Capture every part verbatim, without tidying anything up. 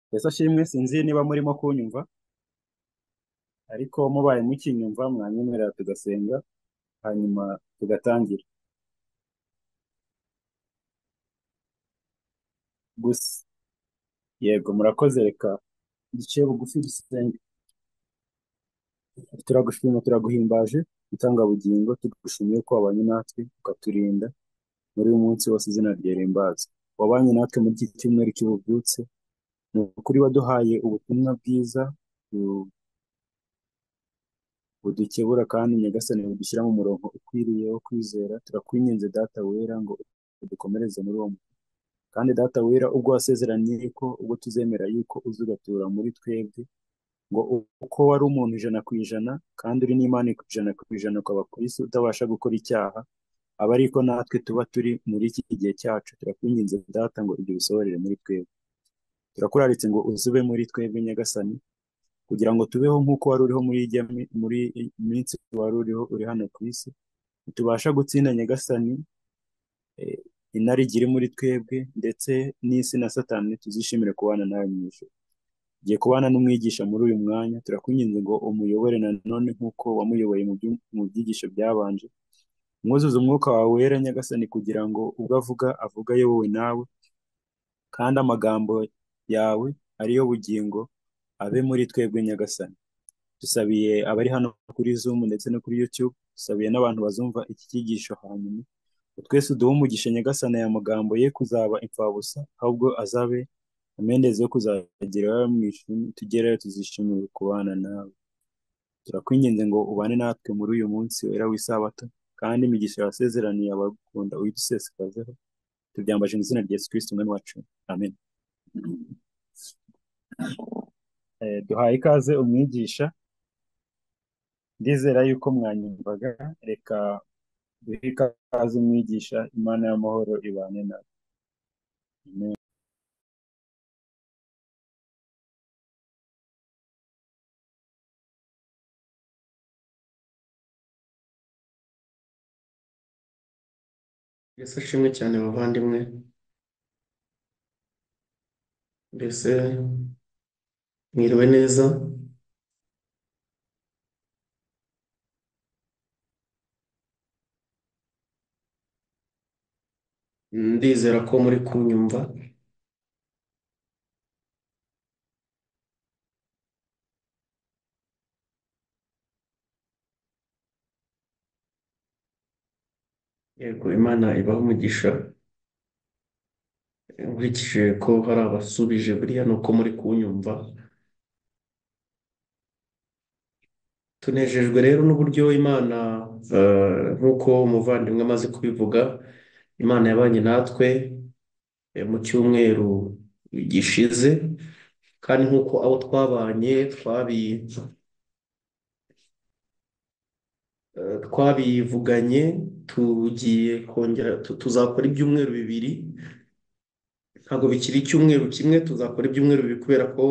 Yesu ashimwe, sinzi niba murimo kunyumva, ariko mubaye mukinyumva mwanyemerera tugasenga hanyuma tugatangira. Gusa yego murakoze, reka duciye bugufi dusenge. Turagushima, turaguhimbaje mutangabugingo, tugushimiye ko wabanye natwe ukaturinda muri uyu munsi wose, izina ryawe rihimbazwe. Wabanye natwe muri iki cyumweru cy'ububyutse, ni ukuri waduhaye ubutumwa bwiza bu- budukebura kandi nyagasani budushyira mu murongo ukwiriye wo kwizera. Turakwinginze data wera ngo udukomereze muri uwo murongo. Kandi data wera, ubwo wasezeraniye ko ubwo tuzemera yuko uzugatura muri twebwe, ngo uko wari umuntu ijana ku ijana kandi uri n'Imana ijana ku ijana, ukaba ku isi utabasha gukora icyaha, aba ariko natwe tuba turi muri iki gihe cyacu. Turakwinginze data ngo ibyo bisohorere muri twebwe. Turakuraritse ngo uzube muri twebwe nyagasani, kugira ngo tubeho nk'uko wari uriho muri ijya mi- muri iyi minsi wari uriho uri hano ku isi. Tubasha gutsinda nyagasani eh, inarijye iri muri twebwe, ndetse n'isi na satani tuzishimire kubana nawe mu ijuru. Tugiye kubana n'umwigisha muri uyu mwanya, turakwinginze ngo umuyobore nanone nk'uko wamuyoboye mu byu- mu byigisho byabanje. Mwuzuze umwuka wawe wera nyagasani, kugira ngo ubwo avuga avuga ayobowe nawe, kandi amagambo yawe ariyo bugingo abe muri twebwe nyagasani. Dusabiye abari hano kuri Zoom ndetse no kuri YouTube, dusabiye n'abantu bazumva iki cyigisho hanyuma. Twese uduhe umugisha nyagasani, aya magambo ye kuzaba imfabusa, ahubwo azabe amendezi yo kuzagera iwawe mu ijuru, tugerayo tuzishimire kubana nawe. Turakwinginze ngo ubane natwe muri uyu munsi wera w'isabato, kandi imigisha wasezeraniye abagukunda uyidusesekazeho. Tubyambaje mu izina rya Yesu Kristo umwami wacu, amen. Eh, duhaye ikaze umwigisha, ndizera yuko mwanyumvaga. Reka duhe ikaze umwigisha. Imana y'amahoro ibane nawe. Amen. Yesu ashimwe cyane bavandimwe, mbese mwiriwe neza. Ndizera ko muri kunyumva. Yego, Imana ibaha umugisha. Nkurikije ko hari abasubije buriya ni uko muri kunyumva. Tunejejwe rero n'uburyo Imana, eh, nk'uko umuvandimwe amaze kubivuga, Imana yabanye natwe eh, mu cyumweru gishize, kandi nk'uko abo twabanye twabi eh, twabivuganye, tugiye kongera tu- tuzakora ibyumweru bibiri. Ntabwo bikiri icyumweru kimwe, tuzakora ibyumweru bibiri kubera ko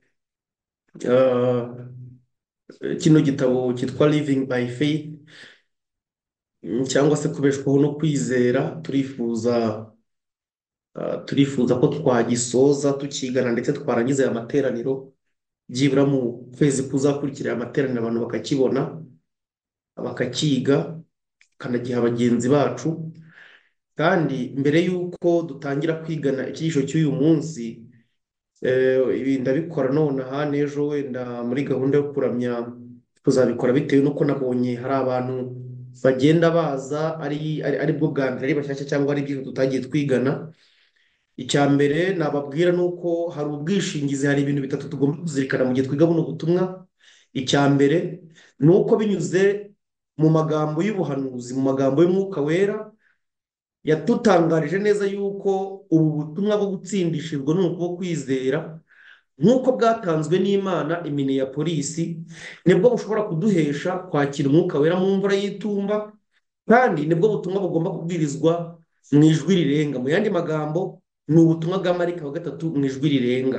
ah, kino gitabo cyitwa Living by Faith, mm, cyangwa se kubeshwaho no kwizera, turifuza ah, turifuza ko twagisoza tukigana, ndetse twarangiza aya materaniro byibura mu kwezi kuzakurikira aya materaniro, abantu bakakibona bakakiga, bakanagiha bagenzi bacu. Kandi mbere y'uko dutangira kwigana icyigisho cy'uyu munsi, eh, ibi ndabikora nonaha, n'ejo wenda muri gahunda yo kuramya tuzabikora, bitewe n'uko nabonye hari abantu bagenda baza ari ari ari bwo bwa mbere, ari bashyashya cyangwa ari ibyo tutagiye twigana. Icya mbere nababwira ni uko hari ubwishingizi, hari ibintu bitatu tugomba kuzirikana mu gihe twiga buno butumwa. Icya mbere ni uko binyuze mu magambo y'ubuhanuzi, mu magambo y'umwuka wera, yatutangarije neza yuko ubu butumwa bwo gutsindishirwa n'umwuka wo kwizera, nk'uko bwatanzwe n'Imana imini ya polisi, nibwo bushobora kuduhesha kwakira umwuka wera mu mvura y'itumba, kandi nibwo butumwa bugomba kubwirizwa mu ijwi rirenga. Mu yandi magambo, ni ubutumwa bwa marayika wa gatatu mu ijwi rirenga.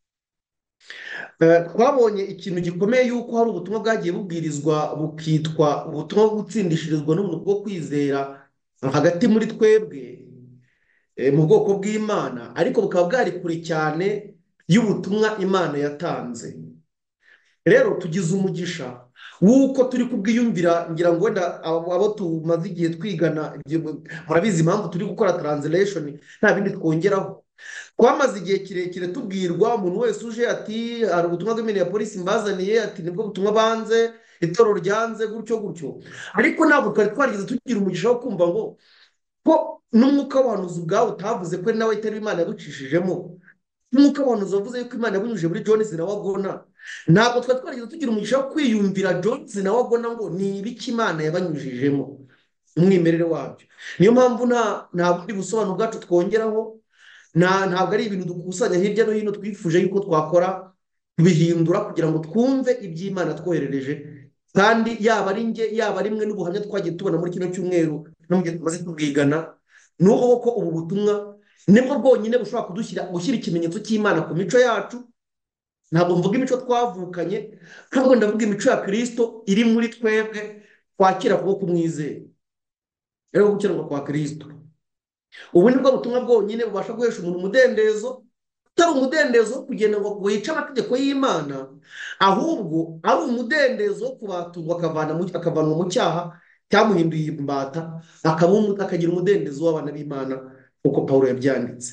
Eh, twabonye ikintu gikomeye yuko hari ubutumwa bwagiye bubwirizwa bukitwa ubutumwa bwo gutsindishirizwa n'ubuntu bwo kwizera hagati muri twebwe, eh, mu bwoko bw'Imana, ariko bukaba bwari kure cyane y'ubutumwa Imana yatanze. Rero tugize umugisha w'uko turi kubwiyumvira, ngira ngo wenda abo abo tumaze igihe twigana, ibyo- murabizi impamvu turi gukora translation nta bindi twongeraho. Twamaze igihe kirekire tubwirwa, umuntu wese uje ati hari ubutumwa bw'imene ya polisi mbazaniye, ati nibwo butumwa banze, itorero ryanze, gutyo gutyo. Ariko ntabwo twari twarigeze tugira umugisha wo kumva ngo ko n'umwuka w'abahanuzi ubwawe utavuze ko ari nawe itari Imana yaducishijemo. Nk'uko abantu bavuze yuko Imana yabinyujije muri Jones na Wagona, ntabwo twari twarigeze tugira umugisha wo kwiyumvira Jones na Wagona ngo ni ibiki Imana yabanyujijemo, umwimerere wabyo. Niyo mpamvu nta nta bundi busobanuro bwacu twongeraho, nta ntabwo ari ibintu dukusanya hirya no hino twifuje yuko twakora kubihindura kugira ngo twumve iby'Imana twoherereje. Kandi yaba ari njye, yaba ari mwe, n'ubuhamya twagiye tubona muri kino cyumweru no mu gihe tumaze tubwigana, ni uko ko ubu butumwa nibwo bwonyine bushobora kudushyira gushyira ikimenyetso cy'Imana ku mico yacu. Ntabwo mvuga imico twavukanye, ahubwo ndavuga imico ya Kristo iri muri twebwe twakira kubwo kumwizera. Rero gukiranirwa kwa Kristo, ubu nibwo butumwa bwonyine bubasha guhesha umuntu umudendezo, utari umudendezo wo kugenda ngo wice amategeko y'Imana, ahubwo ari umudendezo wo kubaturwa akavana mu akavanwa mu cyaha cyamuhinduye imbata, akaba umu- akagira umudendezo w'abana b'Imana uko Pawulo yabyanditse.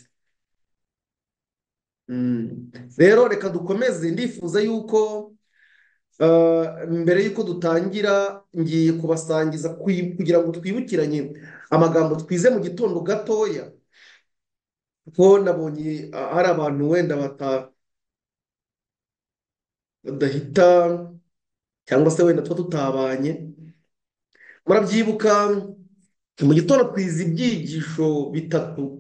Mm. Rero reka dukomeze, ndifuza yuko uh, mbere yuko dutangira ngiye kubasangiza kwi- kugira ngo twibukiranye amagambo twize mu gitondo gatoya, kuko nabonye uh, hari abantu wenda bata badahita, cyangwa se wenda tuba tutabanye. Murabyibuka mu gitondo twize ibyigisho bitatu,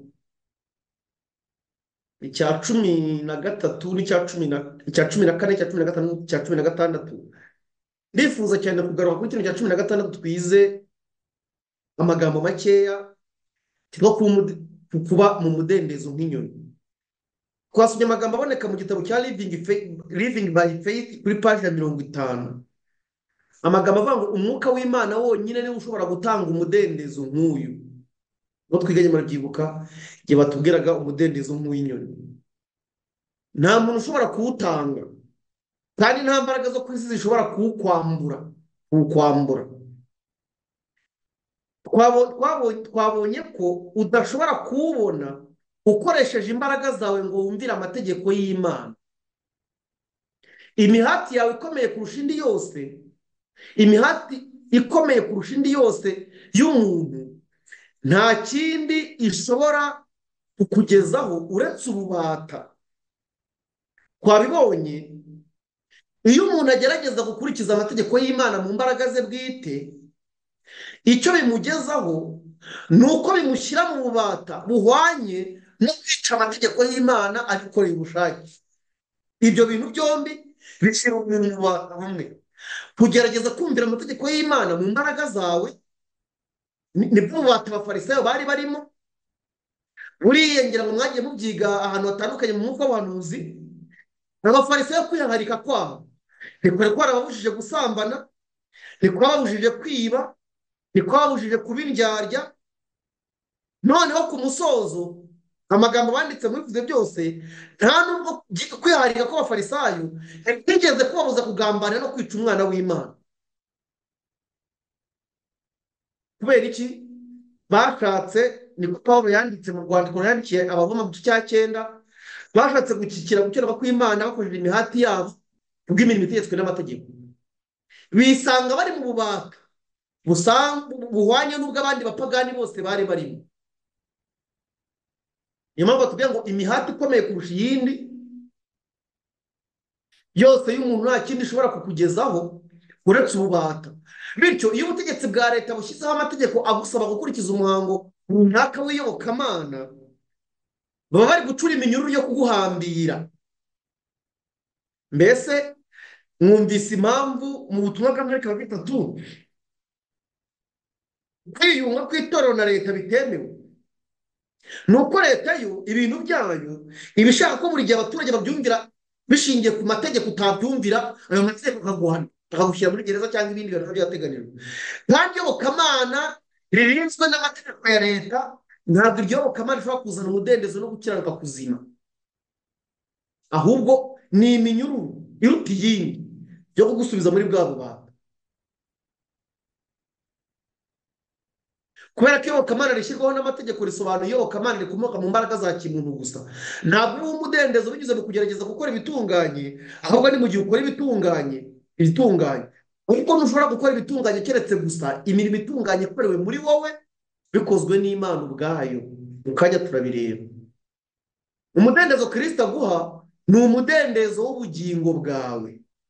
icya cumi na gatatu n'icya cumi na icya cumi na kane, icya cumi na gatanu n'icya cumi na gatandatu. Ndifuza cyane kugaruka kuri kino cya cumi na gatandatu twize amagambo makeya, no kuba mu mudendezo nk'inyoni. Twasomye amagambo aboneka mu gitabo cya Living Faith, Living by Faith kuri paji ya mirongo itanu. Amagambo avuga ngo umwuka w'Imana wonyine niwe ushobora gutanga umudendezo nk'uyu. No twiganye murabyibuka igihe batubwiraga umudendezo nk'uw'inyoni. Nta muntu ushobora kuwutanga, kandi nta mbaraga zo ku isi zishobora kuwukwambura kuwukwambura. Twabo- twabo- Twabonye ko udashobora kuwubona ukoresheje imbaraga zawe ngo wumvire amategeko y'Imana. Imihati yawe ikomeye kurusha indi yose, imihati ikomeye kurusha indi yose y'umuntu, nta kindi ishobora kukugezaho uretse ububata. Twabibonye, iyo umuntu agerageza gukurikiza amategeko y'Imana mu mbaraga ze bwite, icyo bimugezaho ni uko bimushyira mu bubata buhwanye no kwica amategeko y'Imana abikoreye ubushake. Ibyo bintu byombi bishyira umuntu mu bubata bumwe. Kugerageza kumvira amategeko y'Imana mu mbaraga zawe ni- nibwo bubata abafarisayo bari barimo. Buriya ngira ngo mwagiye mubyiga ahantu hatandukanye mu mwuka w'abahanuzi. Abafarisayo kwihagarika kwabo ntikwari kwarababujije gusambana, ntikwababujije kwiba, ntikwababujije kuba indyarya. Noneho ku musozo amagambo banditse muri ibyo byose, nta nubwo byi- kwihagarika kw'abafarisayo ntigeze kubabuza kugambanira no kwica umwana w'Imana. Kubera iki? Bashatse, niko Pawulo yanditse mu rwandiko yandikiye Abaroma mu gice cya cyenda, bashatse gushyikira gukiranirwa kw'Imana bakoresheje imihati yabo kubw'imirimo itegetswe n'amategeko. Bisanga bari mu bubata busa- buhwanye n'ubw'abandi bapagani bose bari barimo. Niyo mpamvu batubwira ngo imihati ikomeye kurusha iyindi yose y'umuntu nta kindi ishobora kukugezaho uretse ububata. Bityo iyo ubutegetsi bwa leta bushyizeho amategeko agusaba gukurikiza umuhango runaka w'iyobokamana, baba bari gucura iminyururu yo kuguhambira. Mbese mwumvise impamvu mu butumwa bw'Amerika wa gatatu kwiyunga kw'itorero na leta bitemewe? Ni uko leta yo ibintu byayo iba ishaka ko buri gihe abaturage babyumvira bishingiye ku mategeko, utabyumvira ayo mategeko akaguhana, akagushyira muri gereza cyangwa ibindi bintu byateganijwe. Kandi iyobokamana ririnzwe n'amategeko ya leta, ntabwo iryo yobokamana rishobora kuzana umudendezo no gukiranuka kuzima. ahubwo ni iminyururu iruta iyindi yo kugusubiza muri bwa bubata. kubera ko iyobokamana rishyirwaho n'amategeko risobanura iyobokamana rikomoka mu mbaraga za kimuntu gusa. ntabwo uba umudendezo binyuze mu kugerageza gukora ibitunganye, ahubwo ni mu gihe ukora ibitunganye ibitunganye kuko ntushobora gukora ibitunganye keretse gusa imirimo itunganye ikorewe muri wowe bikozwe n'Imana ubwayo. mu kanya turabireba. umudendezo Kristo aguha ni umudendezo w'ubugingo bwawe,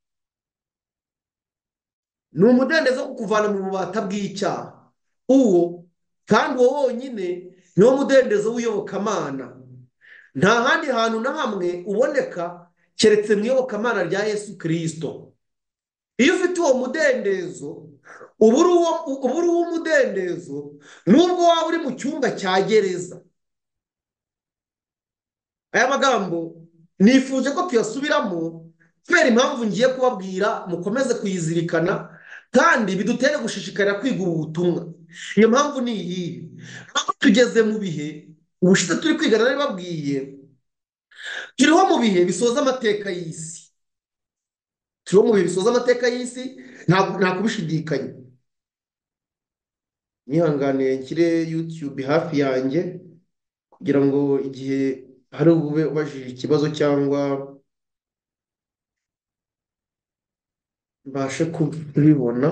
ni umudendezo wo kukuvana mu bubata bw'icyaha. uwo kandi uwo wonyine niwo mudendezo w'iyobokamana. nta handi hantu na hamwe uboneka keretse mu iyobokamana rya Yesu Kristo. iyo ufite uwo mudendezo uba uri uw'umudendezo nubwo waba uri mu cyumba cya gereza. aya magambo nifuje ko tuyasubiramo kubera impamvu ngiye kubabwira, mukomeze kuyizirikana kandi bidutere gushishikarira kwiga ubu butumwa. iyo mpamvu ni iyi: tugeze mu bihe ubushize turi kwiga nari babwiye, turiho mu bihe bisoza amateka y'isi. turiho mu bihe bisoza amateka y'isi, nta kubishidikanya. nihanganiye nshyire YouTube hafi yanjye kugira ngo igihe hari ube ubajije ikibazo cyangwa mbashe kubibona.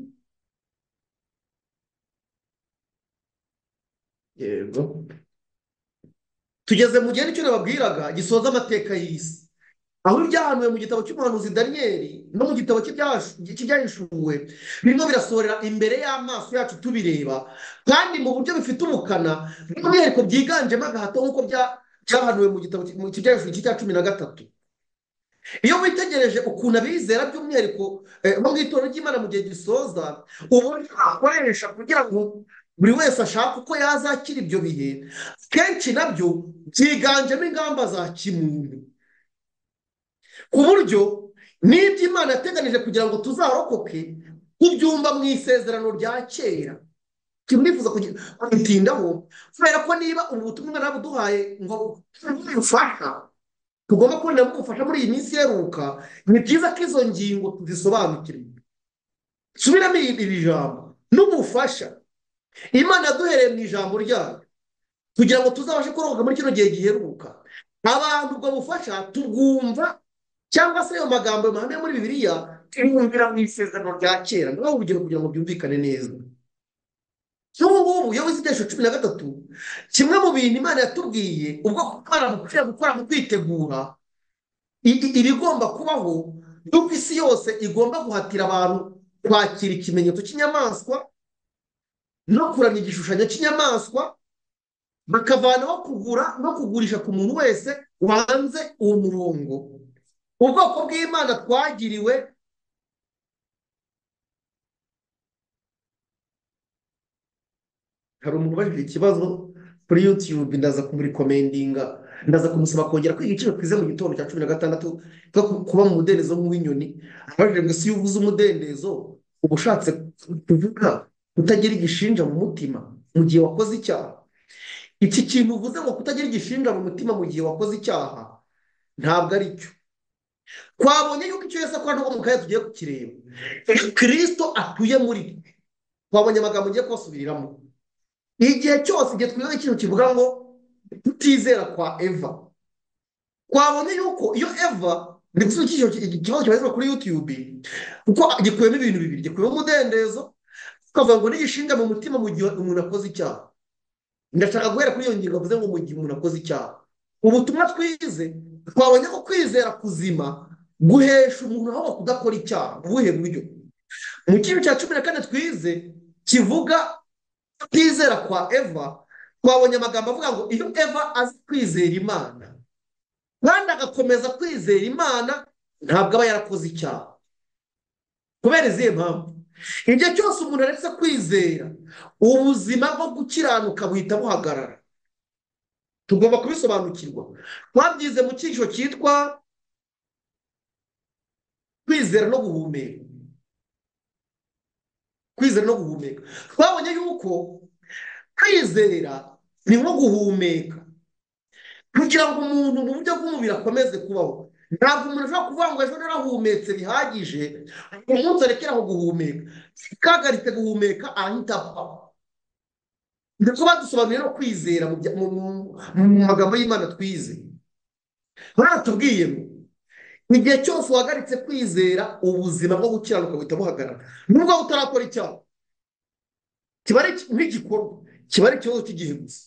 yego, tugeze mu gihe nicyo nababwiraga gisoza amateka y'isi, aho ibyahanuwe mu gitabo cy'umuhanuzi Daniyeli no mu gitabo cy'ibyahishuwe birimo birasohorera imbere y'amaso yacu tubireba, kandi mu buryo bifite ubukana by'umwihariko byiganjemo agahato nk'uko byahanuwe mu gitabo cy'ibyahishuwe cya cumi na gatatu. iyo witegereje ukuntu abizera by'umwihariko bo mu itorero ry'Imana mu gihe gisoza uburyo akoresha kugira ngo buri wese ashaka uko yazakira ibyo bihe, kenshi nabyo byiganjemo ingamba za kimuntu, ku buryo n'ibyo Imana yateganije kugira ngo tuzarokoke kubyumva mu isezerano rya kera. kimwifuza kugitindaho kubera ko niba ubu butumwa Imana yabuduhaye ngo bufasha tugomba kubona bufasha muri iyi minsi iheruka, ni byiza ko izo ngingo tuzisobanukirwa. subiramo iri jambo: n'ubufasha Imana yaduhereye mu ijambo ryayo kugira ngo tuzabashe kurokoka muri kino gihe giheruka. abantu ubwo bufasha tubwumva, cyangwa se ayo magambo mahame muri Bibiliya tubumvira mu isezerano rya kera. ndabaha urugero kugira ngo byumvikane neza. n'ubu ngubu iyo wize ibyesho cumi na gatatu, kimwe mu bintu Imana yatubwiye ubwo Imana bukwiriye gukora mu kwitegura ibigomba kubaho, yuko isi yose igomba guhatira abantu kwakira ikimenyetso cy'inyamaswa no kuramya igishushanyo cy'inyamaswa, bakavanaho kugura no kugurisha ku muntu wese wanze uwo murongo. ubwoko bw'Imana twagiriwe hari umuntu ubajije ikibazo kuri YouTube, ndaza kumurikomendinga, ndaza kumusaba kongera kwiga igiciro twize mu gitondo cya cumi na gatandatu cyo kuba mu mudendezo nk'uw'inyoni. abajije ngo si iyo uvuze umudendezo uba ushatse kuvuga kutagira igishinja mu mutima mu gihe wakoze icyaha. iki kintu uvuze ngo kutagira igishinja mu mutima mu gihe wakoze icyaha ntabwo ari cyo. twabonye yuko icyo Yesu akora n'ubwo mu kanya tugiye kukireba, Kristo atuye muri twe. twabonye amagambo ngiye kubasubiriramo. igihe cyose igihe twiga ikintu kivuga ngo kutizera kwa Eva, twabonye yuko iyo Eva ndi gusubiza ikibazo kibarizwa kuri YouTube kuko gikuyemo ibintu bibiri: gikuyemo umudendezo, tukavuga ngo n'igishinga mu mutima mu gihe umuntu akoze icyaha. ndashaka guhera kuri iyo ngingo avuze ngo mu gihe umuntu akoze icyaha. ubutumwa twize twabonye ko kwizera kuzima guhesha umuntu aho kudakora icyaha. ubuhe buryo? mu kintu cya cumi na kane twize kivuga kutizera kwa Eva, twabonye amagambo avuga ngo iyo Eva azi kwizera Imana kandi agakomeza kwizera Imana ntabwo aba yarakoze icyaha. kubera izihe mpamvu? igihe cyose umuntu aretse kwizera, ubuzima bwo gukiranuka buhita buhagarara. tugomba kubisobanukirwa. twabyize mu cyiciro cyitwa kwizera no guhumeka. kwizera no guhumeka twabonye yuko kwizera ni nko guhumeka. kugira ngo umuntu mu buryo bw'umubiri akomeze kubaho. Ntabwo umuntu ashobora kuvuga ngo ejo narahumetse bihagije uyu munsi arekeraho guhumeka, kagaritse guhumeka ahita apfa. ndetse badusobanuriye no kwizera mu bya- mu- mu- mu magambo y'Imana twize. baratubwiye ngo igihe cyose uhagaritse kwizera, ubuzima bwo gukiranuka buhita buhagarara, nubwo utarakora icyaha. kiba ari iki- nk'igikorwa, kiba ari ikibazo cy'igihe gusa.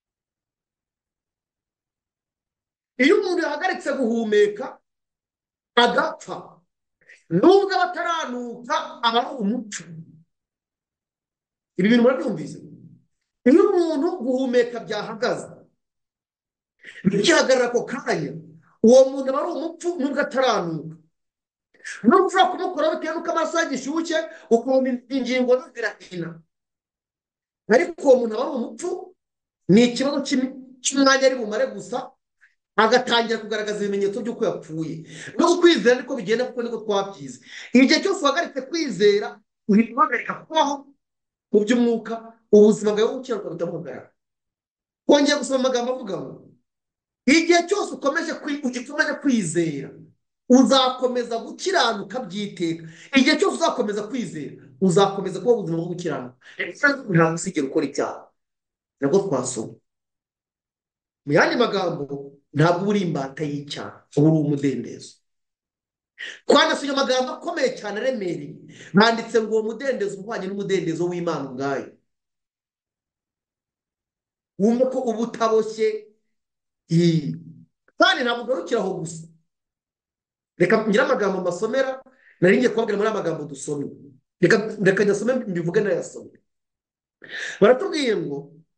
iyo umuntu yahagaritse guhumeka agapfa, nubwo aba ataranuka aba ari umuco. Ibi bintu murabyumvise? iyo umuntu guhumeka byahagaze bikihagarara ako kanya, uwo muntu aba ari umupfu nubwo ataranuka. nubwo ushobora kumukora bitewe n'uko amaraso yagishyushye ukabona ingingo ze zirahina, ariko uwo muntu aba ari umupfu. ni ikibazo cy'imi- cy'umwanya ari bumare gusa, agatangira kugaragaza ibimenyetso by'uko yapfuye. no kwizera niko bigenda, kuko niko twabyize. igihe cyose uhagaritse kwizera, uhita uhagarika kubaho mu by'umwuka, ubuzima bwawe bwo gukiranuka buhita buhagarara. Twongeye gusoma amagambo avuga ngo igihe cyose ukomeje kwi- ugikomeje kwizera, uzakomeza gukiranuka by'iteka. igihe cyose uzakomeza kwizera, uzakomeza kuba ubuzima bwo gukiranuka. ntabwo uzigera ukora icyaha. nabwo twasoma mu yandi magambo, ntabwo uba uri imbata y'icyaha, uba uri umudendezo. twanasuye amagambo akomeye cyane aremereye, banditse ngo uwo mudendezo uhwanye n'umudendezo w'Imana ubwayo. wumve ko uba utaboshye. Ii. kandi ntabwo ugarukira aho gusa. reka ngire amagambo mbasomera, nari ngiye kubabwira muri aya magambo dusomye. reka reka nyasome mbivuge nayasome. baratubwiye ngo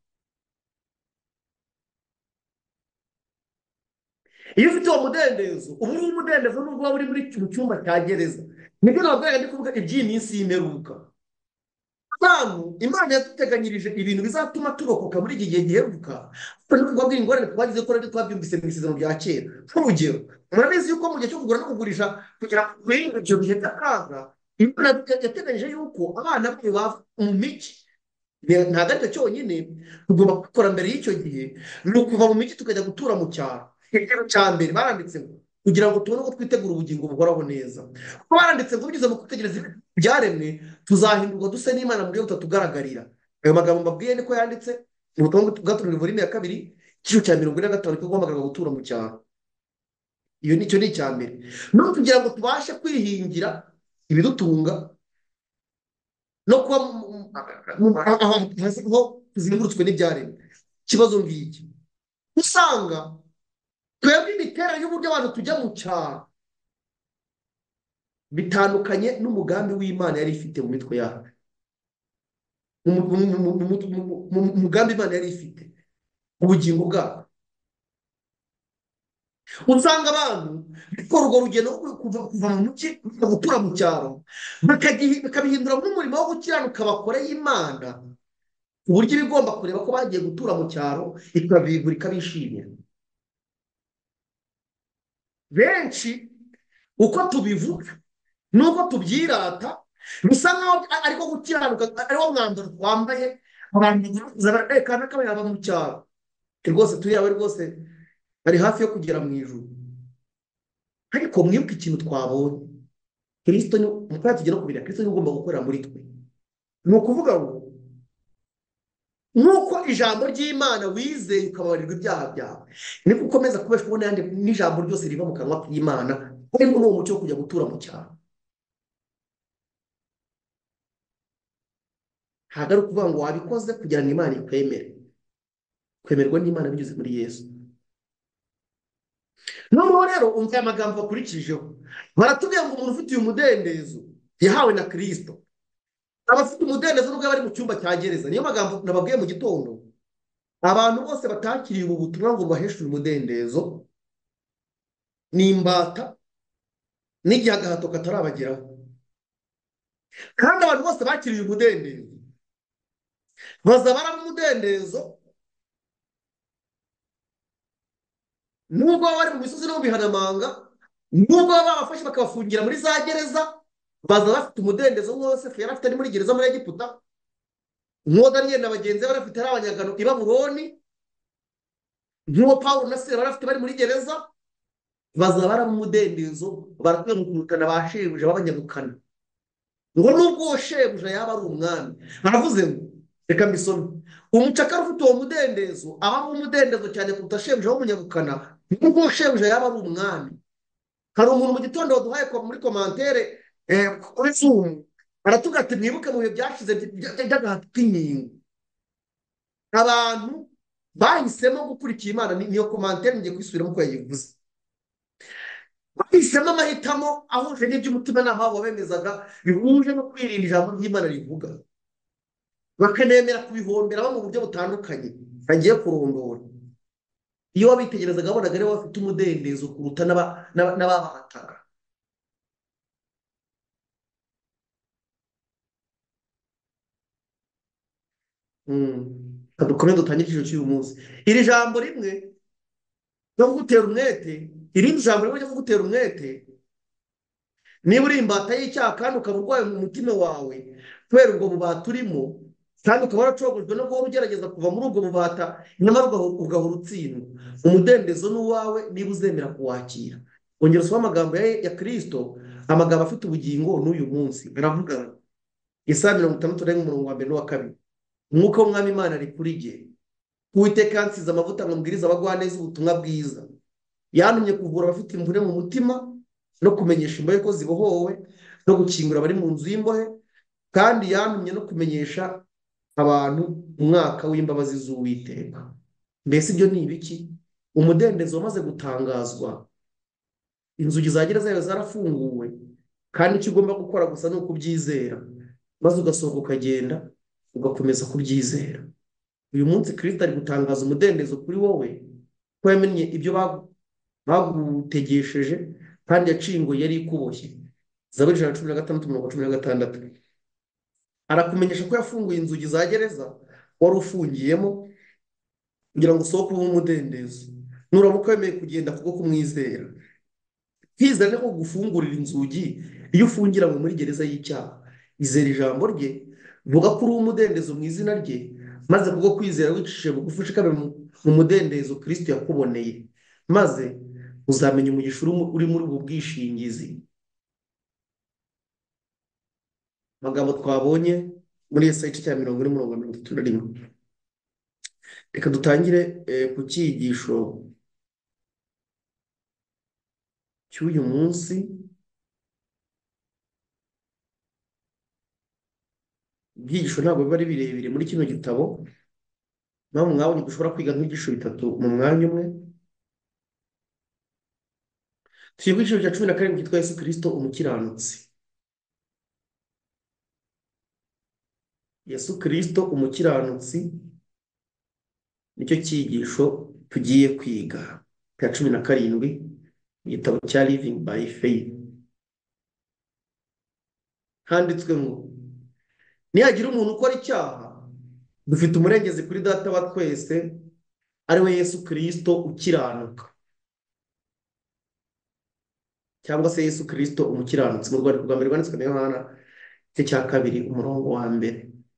iyo ufite uwo mudendezo, uba uri umudendezo nubwo waba uri muri mu cyumba cya gereza. nibyo nababwiraga ndi kuvuga iby'iyi minsi y'imperuka. abantu Imana yaduteganyirije ibintu bizatuma turokoka muri iki gihe giheruka. no kubabwira ingorane twagize ko nabyo twabyumvise mu isezerano rya kera. nk'urugero, murabizi yuko mu gihe cyo kugura no kugurisha kugira ngo twirinde ibyo bihe by'akaga, Imana yateganyije yuko abana bayo bava mu migi. ntabwo aricyo cyonyine tugomba kubikora mbere y'icyo gihe, ni ukuva mu migi tukajya gutura mu cyaro. ikintu cya mbere baranditse ngo kugira ngo tubone uko twitegura ubugingo buhoraho neza. kuko baranditse ngo binyuze mu kwitegereza ibyaremwe tuzahindurwa duse n'Imana mu buryo butatugaragarira. ayo magambo mbabwiye niko yanditse mu butumwa bwaturunwe volume ya kabiri icyiciro cya mirongo ine na gatanu cyo guhamagarwa gutura mu cyaro. iyo nicyo ni icya mbere. no kugira ngo tubashe kwihingira ibidutunga no kuba mu- mu- ahantu heza ho tuzengurutswe n'ibyaremwe. ikibazo ngiki usanga twebwe imiterere y'uburyo abantu tujya mu cyaro bitandukanye n'umugambi w'Imana yari ifite mu mitwe yacu. mu mu- mu- mu- mu- mu- mu- mu mugambi Imana yari ifite ubugingo bwabo. usanga abantu bikora urwo rugendo rwo kuva kuva mu mugi kujya gutura mu cyaro, bakagihi- bakabihindura nk'umurimo wo gukiranuka bakoreye Imana, uburyo iba igomba kureba ko bagiye gutura mu cyaro ikabigura ikabishimira. benshi uko tubivuga nuko tubyirata, bisa nkaho a- ariko gukiranuka ariwo mwambaro twambaye. abantu barekana ko yaba mu cyaro, Ati rwose turiyawe rwose ari hafi yo kugera mu ijuru. ariko mwibuke ikintu twabonye, Kristo ni mukora tugera ku bira Kristo ni we ugomba gukorera muri twe. ni ukuvuga ngo nk'uko ijambo ry'Imana wizeye ukababarirwa ibyaha byawe, niko ukomeza kubeshwaho n'ayandi n'ijambo ryose riva mu kanwa k'Imana, harimo n'uwo mucyo wo kujya gutura mu cyaro. ntabwo ari ukuvuga ngo wabikoze kugira ngo Imana ikwemere. kwemerwa n'Imana binyuze muri Yesu. noneho rero umva aya magambo bakurikijeho. baratubwira ngo umuntu ufite uyu mudendezo yahawe na Kristo aba afite umudendezo nubwo yaba ari mu cyumba cya gereza. niyo magambo nababwiye mu gitondo. abantu bose batakiriye ubu butumwa ngo baheshe uyu mudendezo ni imbata n'igihe agahato katarabageraho. kandi abantu bose bakiriye uyu mudendezo baza baraba umudendezo, nubwo baba bari mu misozi no mu bihanamanga, nubwo baba babafashe bakabafungira muri za gereza, baza bafite umudendezo nk'uwo Yosefu yari afite ari muri gereza muri Egiputa, nk'uwo Daniyeli na bagenzi be bari bafite ari abanyagano i Babuloni. nk'uwo Pawulo na Sila bari bafite bari muri gereza, bazaba bari mu mudendezo, barakwiye ba shebuja b'abanyagukana. Ngo nubwo uwo shebuja yaba ari umwami, baravuze ngo reka mbisome, umucakara ufite uwo mudendezo aba ari umudendezo cyane kuruta shebuja w'umunyagukana, nubwo uwo shebuja yaba ari umwami. Hari umuntu mu gitondo waduhaye muri komantere kuri Zoom aratuga ati mwibuke mu bihe byashize by'agahato k'inkingo abantu bahisemo gukurikira Imana. Niyo komantere ngiye kwisubiramo uko yayivuze. Bahisemo amahitamo ahuje n'iby'umutimanama wabo bemezaga bihuje no kwirinda ijambo ry'Imana rivuga, bakanemera kubihombera mu buryo butandukanye bagiye kurondora. Iyo wabitegerezaga wabonaga ari bo bafite umudendezo kuruta n'ababahataga. Dukomeze dutangire icyiciro cy'uyu munsi. Iri jambo rimwe ryo kugutera umwete, irindi jambo rimwe ryo kugutera umwete, niba uri imbata y'icyaha kandi ukaba urwaye mu mutima wawe kubera ubwo bubata urimo, kandi ukaba waracogojwe no guhora ugerageza kuva muri ubwo bubata, nyamara ugahora utsindwa, umudendezo n'uwawe niba uzemera kuwakira. Ongera usome amagambo ya Kristo, amagambo afite ubugingo n'uyu munsi. Baravuga Yesaya mirongo itandatu na rimwe umurongo wa mbere n'uwa kabiri, umwuka w'umwami Imana ari kuri jye, Uwiteka yansize amavuta ngo mbwirize abagwaneza ubutumwa bwiza, yantumye kuvura abafite imvune mu mutima, no kumenyesha imbohe ko zibohowe, no gukingura abari mu nzu y'imbohe, kandi yantumye no kumenyesha abantu umwaka w'imbabazi z'Uwiteka. Mbese ibyo ni ibiki? Umudendezo wamaze gutangazwa, inzugi za gereza zayo zarafunguwe, kandi icyo ugomba gukora gusa ni ukubyizera, maze ugasohoka ukagenda ugakomeza kubyizera. Uyu munsi Kristo ari gutangaza umudendezo kuri wowe, ko yamenye ibyo bagutegesheje kandi yaciye ngo yari ikuboshye. Zaburi ijana na cumi na gatandatu mirongo cumi na gatandatu. Arakumenyesha ko yafunguye inzugi za gereza wari ufungiyemo kugira ngo usohoke ube umudendezo. Nuramuka wemeye kugenda kubwo kumwizera, kwizera ko gufungurira inzugi iyo ufungiranywe muri gereza y'icyaha. Izera ijambo rye, vuga ko uri umudendezo mu izina rye, maze kubwo kwizera wicishije bugufi ushikame mu mudendezo Kristo yakuboneye, maze uzamenya umugisha uri muri ubu bwishingizi. Amagambo twabonye muri Yesaya igice cya mirongo ine umurongo wa mirongo itatu na rimwe. Reka dutangire ku cyigisho cy'uyu munsi. Ibyigisho ntabwo biba ari birebire muri kino gitabo, naho mwabonye dushobora kwiga nk'ibyigisho bitatu mu mwanya umwe. Tugiye ku cyiciro cya cumi na karindwi cyitwa Yesu Kristo umukiranutsi. Yesu Kristo umukiranutsi nicyo cyigisho tugiye kwiga cya cumi na karindwi mu gitabo cya Living by Faith. Handitswe ngo nihagira umuntu ukora icyaha, dufite umurengezi kuri Data wa twese, ari we Yesu Kristo ukiranuka, cyangwa se Yesu Kristo umukiranutsi. Mu rwandiko rwa mbere rwanditswe na Yohana igice cya kabiri umurongo wa mbere.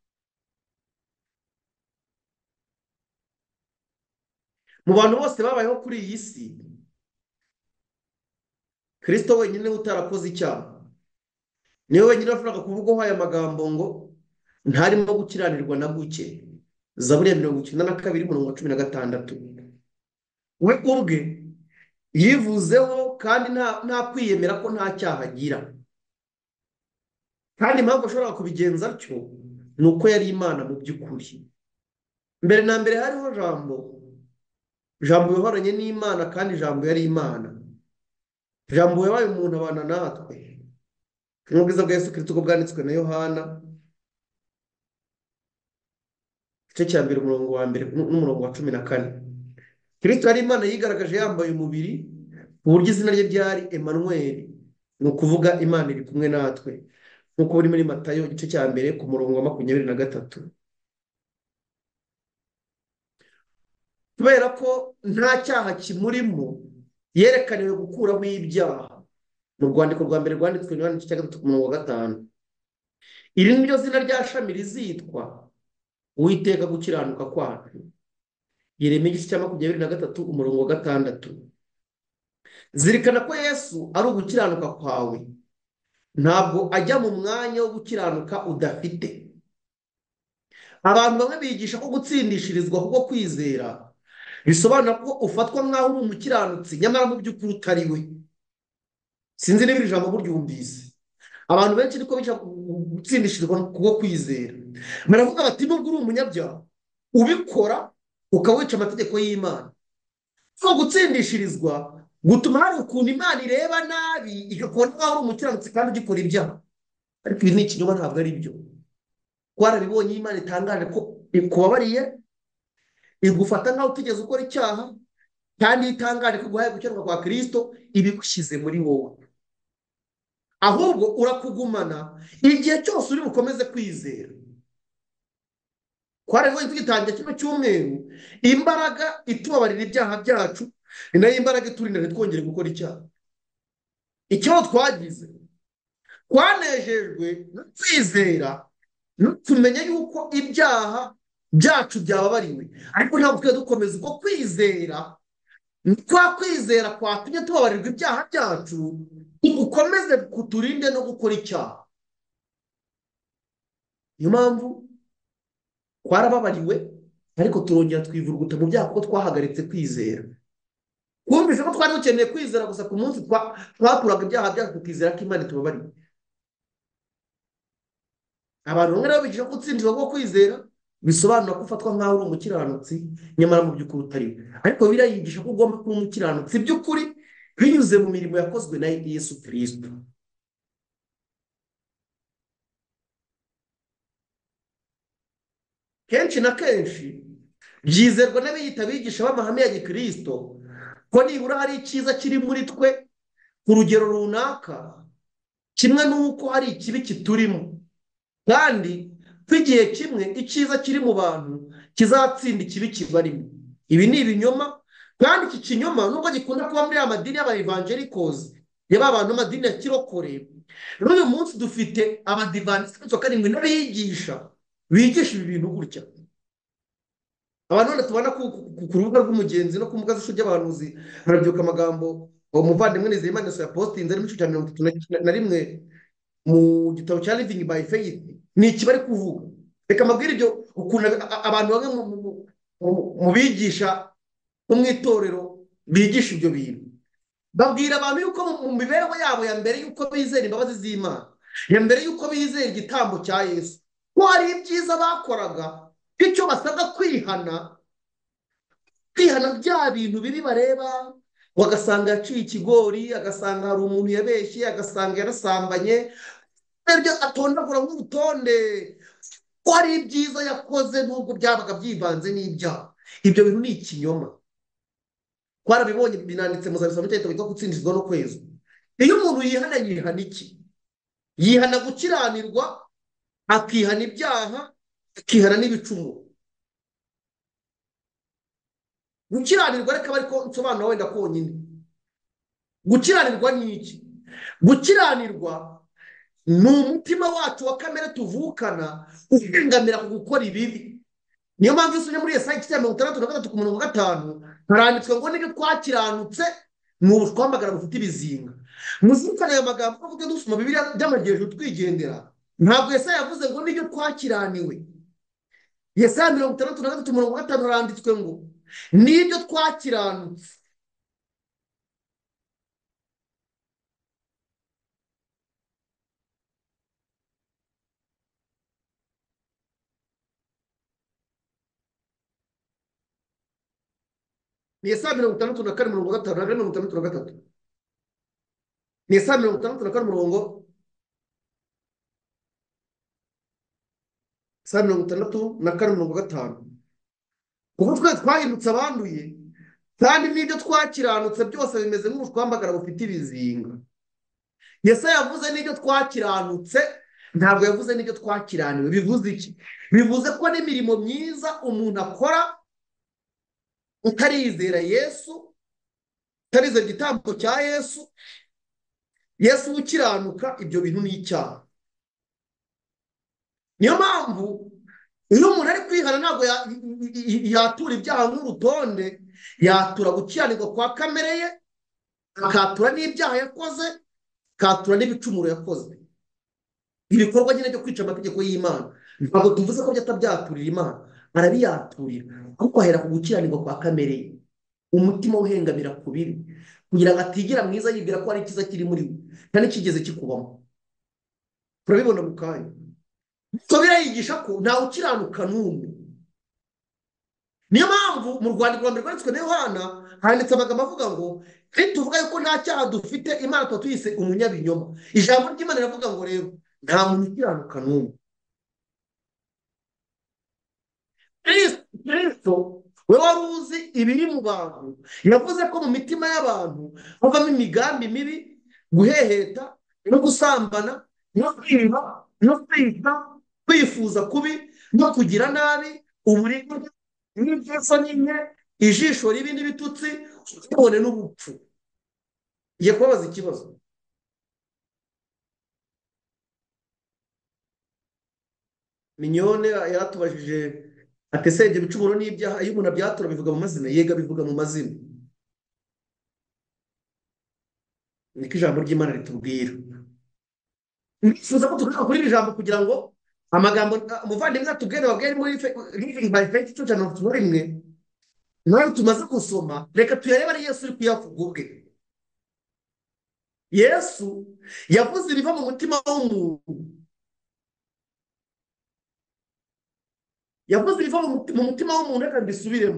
Mu bantu bose babayeho kuri iyi si, Kristo wenyine utarakoze icyaha niwe wenyine washoboraga kuvugaho aya magambo ngo ntarimo gukiranirwa na guke. Zaburi ya mirongo icyenda na kabiri umurongo wa cumi na gatandatu. We ubwe yivuzeho kandi nta kwiyemera ko nta cyaha agira, kandi impamvu ashobora kubigenza atyo ni uko yari Imana mu by'ukuri. Mbere na mbere hariho Jambo, Jambo yahoranye n'Imana, kandi Jambo yari Imana. Jambo yabaye umuntu abana natwe. Ubwiza bwa Yesu Kristo ubwo bwanditswe na Yohana igice cya mbere umurongo wa mbere n'umurongo wa cumi na kane. Kristo yari Imana yigaragaje yambaye umubiri, ku buryo izina rye ryari Emmanuel, ni ukuvuga Imana iri kumwe natwe, nk'uko buri muri Matayo igice cya mbere ku murongo wa makumyabiri na gatatu. Kubera ko nta cyaha kimurimo, yerekaniwe gukuraho ibyaha. Mu rwandiko rwa mbere rwanditswe na Yohana igice cya gatatu ku murongo wa gatanu. Iri ni ryo zina rya shami rizitwa Uwiteka gukiranuka kwacu. Yeremiya igice cya makumyabiri na gatatu umurongo wa gatandatu. Zirikana ko Yesu ari ugukiranuka kwawe, ntabwo ajya mu mwanya wo gukiranuka udafite. Abantu bamwe bigisha ko gutsindishirizwa kubwo kwizera bisobanura ko ufatwa nk'aho uri umukiranutsi nyamara mu by'ukuri utari we. Sinzi niba iri jambo muryumvise. Abantu benshi niko bica gutsindishirizwa kubwo kwizera. Baravuga bati nubwo uri umunyabyaha ubikora ukaba wica amategeko y'Imana. So gutsindishirizwa gutuma hari ukuntu Imana ireba nabi igakubona nk'aho uri umukiranutsi kandi ugikora ibyaha. Ariko ibi ni ikinyoma, ntabwo ari byo. Twarabibonye Imana itangaje ko ikubabariye, igufata nk'aho utigeze ukora icyaha, kandi itangaje ko iguhaye gukiranuka kwa Kristo ibigushyize muri wowe. Ahubwo urakugumana igihe cyose uri bukomeze kwizera. Twarabibonye tugitangira kino cyumweru, imbaraga itubabarira ibyaha byacu ni nayo imbaraga iturinda ntitwongere gukora icyaha. Ikibazo twagize, twanejejwe no kwizera no kumenya yuko ibyaha byacu byababariwe, ariko ntabwo twe dukomeza uko kwizera. Kwa kwizera kwatumye tubabarirwa ibyaha byacu ukomeze kuturinde no gukora icyaha. Niyo mpamvu twarababariwe ariko turongera twivuruguta mu byaha kuko twahagaritse kwizera. Twumvise ko twari dukeneye kwizera gusa ku munsi twakuraga ibyaha byacu tukizera ko Imana itubabariye. Abantu bamwe rero bigisha ko gutsindishirizwa bwo kwizera bisobanura ko ufatwa nk'aho uri umukiranutsi nyamara mu by'ukuri utari we. Ariko Bibiliya yigisha ko ugomba kuba umukiranutsi by'ukuri binyuze mu mirimo yakozwe na Yesu Kristo. Kenshi na kenshi byizerwa n'abiyita abigisha b'amahame ya Gikristo ko nibura hari icyiza kiri muri twe ku rugero runaka, kimwe n'uko hari ikibi kiturimo, kandi ko igihe kimwe icyiza kiri mu bantu kizatsinda ikibi kibarimo. Ibi ni ibinyoma, kandi iki kinyoma nubwo gikunda kuba muri ya madini y'aba-evangelicals yaba abantu b'amadini ya kirokore, n'uyu munsi dufite abadivantisiti karindwi n'abigisha bigisha ibi bintu gutya. Abantu bane tubona ku rubuga rw'umugenzi no ku mbuga z'ishuri ry'abahanuzi harabyuka amagambo umuvandimwe Nizeyimana yapostinze ari mu gice cya mirongo itatu na rimwe mu gitabo cya Living by Faith. Ni iki bari kuvuga? Reka mbabwire ibyo ukuntu abantu bamwe mu bigisha bo mu itorero bigisha ibyo bintu. Babwira abantu yuko mu mibereho yabo ya mbere yuko bizera imbabazi z'Imana, ya mbere yuko bizera igitambo cya Yesu, ko hari ibyiza bakoraga, icyo basabwa kwihana, kwihana bya bintu bibi bareba, wagasanga yaciye ikigori, agasanga hari umuntu yabeshye, agasanga yarasambanye, ibyo atondagura nk'urutonde ko hari ibyiza yakoze nubwo byabaga byivanze n'ibyaha. Ibyo bintu ni ikinyoma. Twarabibonye binanditse mu zabisoma cyane twita gutsindishizwa no kwezwa. Iyo umuntu yihana yihana iki? Yihana gukiranirwa, akihana ibyaha, akihana n'ibicumuro. Gukiranirwa reka bari ko nsobanura wenda konyine. Gukiranirwa ni iki? Gukiranirwa ni umutima wacu wa kamere tuvukana uhengamira ku gukora ibibi. Niyo mpamvu usubye muri Yesaya igice cya mirongo itandatu na gatatu ku murongo wa gatanu haranditswe ngo nibyo twakiranutse ni ubushwambagara bufite ibizinga. Muzirikane aya magambo avuga dusoma Bibiliya by'amajyejuru twigendera. Ntabwo Yesaya yavuze ngo nibyo twakiraniwe. Yesaya mirongo itandatu na gatatu umurongo wa gatanu haranditswe ngo nibyo twakiranutse. Ni Yesaya mirongo itandatu na kane umurongo wa gatanu na mirongo itandatu na gatatu. Ni Yesaya mirongo itandatu na kane umurongo Yesaya mirongo itandatu na kane umurongo wa gatanu. Kuko twe twahindutse abanduye, kandi n'ibyo twakiranutse byose bimeze nk'ubushwambagara bufite ibizinga. Yesaya yavuze n'ibyo twakiranutse, ntabwo yavuze n'ibyo twakiraniwe. Bivuze iki? Bivuze ko n'imirimo myiza umuntu akora utarizera Yesu, utarizera igitambo cya Yesu, Yesu ukiranuka, ibyo bintu ni icyaha. Niyo mpamvu iyo umuntu ari kwihana ntabwo ya- i- i- yatura ibyaha nk'urutonde, yatura gukiranirwa kwa kamere ye, akatura n'ibyaha yakoze, akatura n'ibicumuro yakoze, ibikorwa nyine byo kwica amategeko y'Imana. Ntabwo tuvuze ko byo atabyaturira Imana, arabiyaturira, ariko ahera ku gukiranirwa kwa kamere ye, umutima uhengamira ku bibi, kugira ngo atigira mwiza yibwira ko hari icyiza kiri muri we kandi kigeze kikubamo. Turabibona mu kanya. So birayigisha ko ntawe ukiranuka n'umwe. Niyo mpamvu mu Rwanda rwa mbere rwanditswe na Yohana handitse amagambo avuga ngo nituvuga yuko nta cyaha dufite, Imana tuba tuyise umunyabinyoma. Ijambo ry'Imana riravuga ngo rero nta muntu ukiranuka n'umwe. Kristo Kristo we wari uzi ibiri mu bantu, yavuze ko mu mitima y'abantu havamo imigambi mibi, guheheta no gusambana no kwiba no kwica, kwifuza kubi no kugira nabi, uburiganya n'ibyiza n'inke, ijisho ribi n'ibitutsi, ubwibone n'ubupfu. Ngiye kubabaza ikibazo. Minyone yaratubajije ati ese ibyo bicumuro n'ibyaha iyo umuntu abyatura bivuga mu mazina? Yega bivuga mu mazina. Niko ijambo ry'Imana ritubwira. Nifuza ko tugaruka kuri iri jambo kugira ngo amagambo umuvandimwe atubwire babwire muri Living by Faith icumi na rimwe nayo tumaze gusoma, reka tuyarebe ari Yesu uri kuyavuga ubwe. Yesu yavuze ibiva mu mutima w'umuntu, yavuze ibiva mu muti- mu mutima w'umuntu, reka mbisubiremo.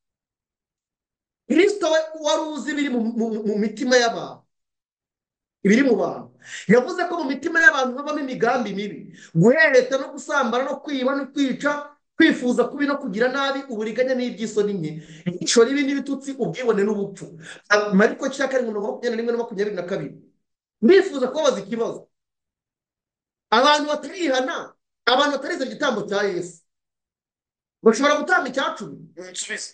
Kristo we wari uzi ibiri mu mu- mu mitima y'abantu, ibiri mu bantu. Yavuze ko mu mitima y'abantu habamo imigambi mibi, guheheta no gusambana no kwiba no kwica, kwifuza kubi no kugira nabi, uburiganya n'iby'isoni nke, ijisho ribi n'ibitutsi, ubwibone n'ubupfu. Mariko cya karindwi mirongo makumyabiri na rimwe na makumyabiri na kabiri. Ndifuza kubabaza ikibazo. Abantu batarihana, abantu batarize igitambo cya Yesu, bashobora gutanga icya cumi? Nsubize.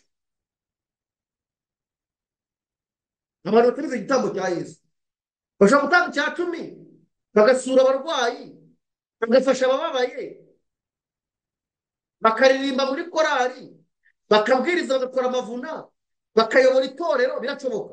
Abantu batarize igitambo cya Yesu bashobora gutanga icya cumi, bagasura abarwayi, bagafasha abababaye, bakaririmba muri korari, bakabwiriza, bagakora amavuna, bakayobora itorero, birashoboka.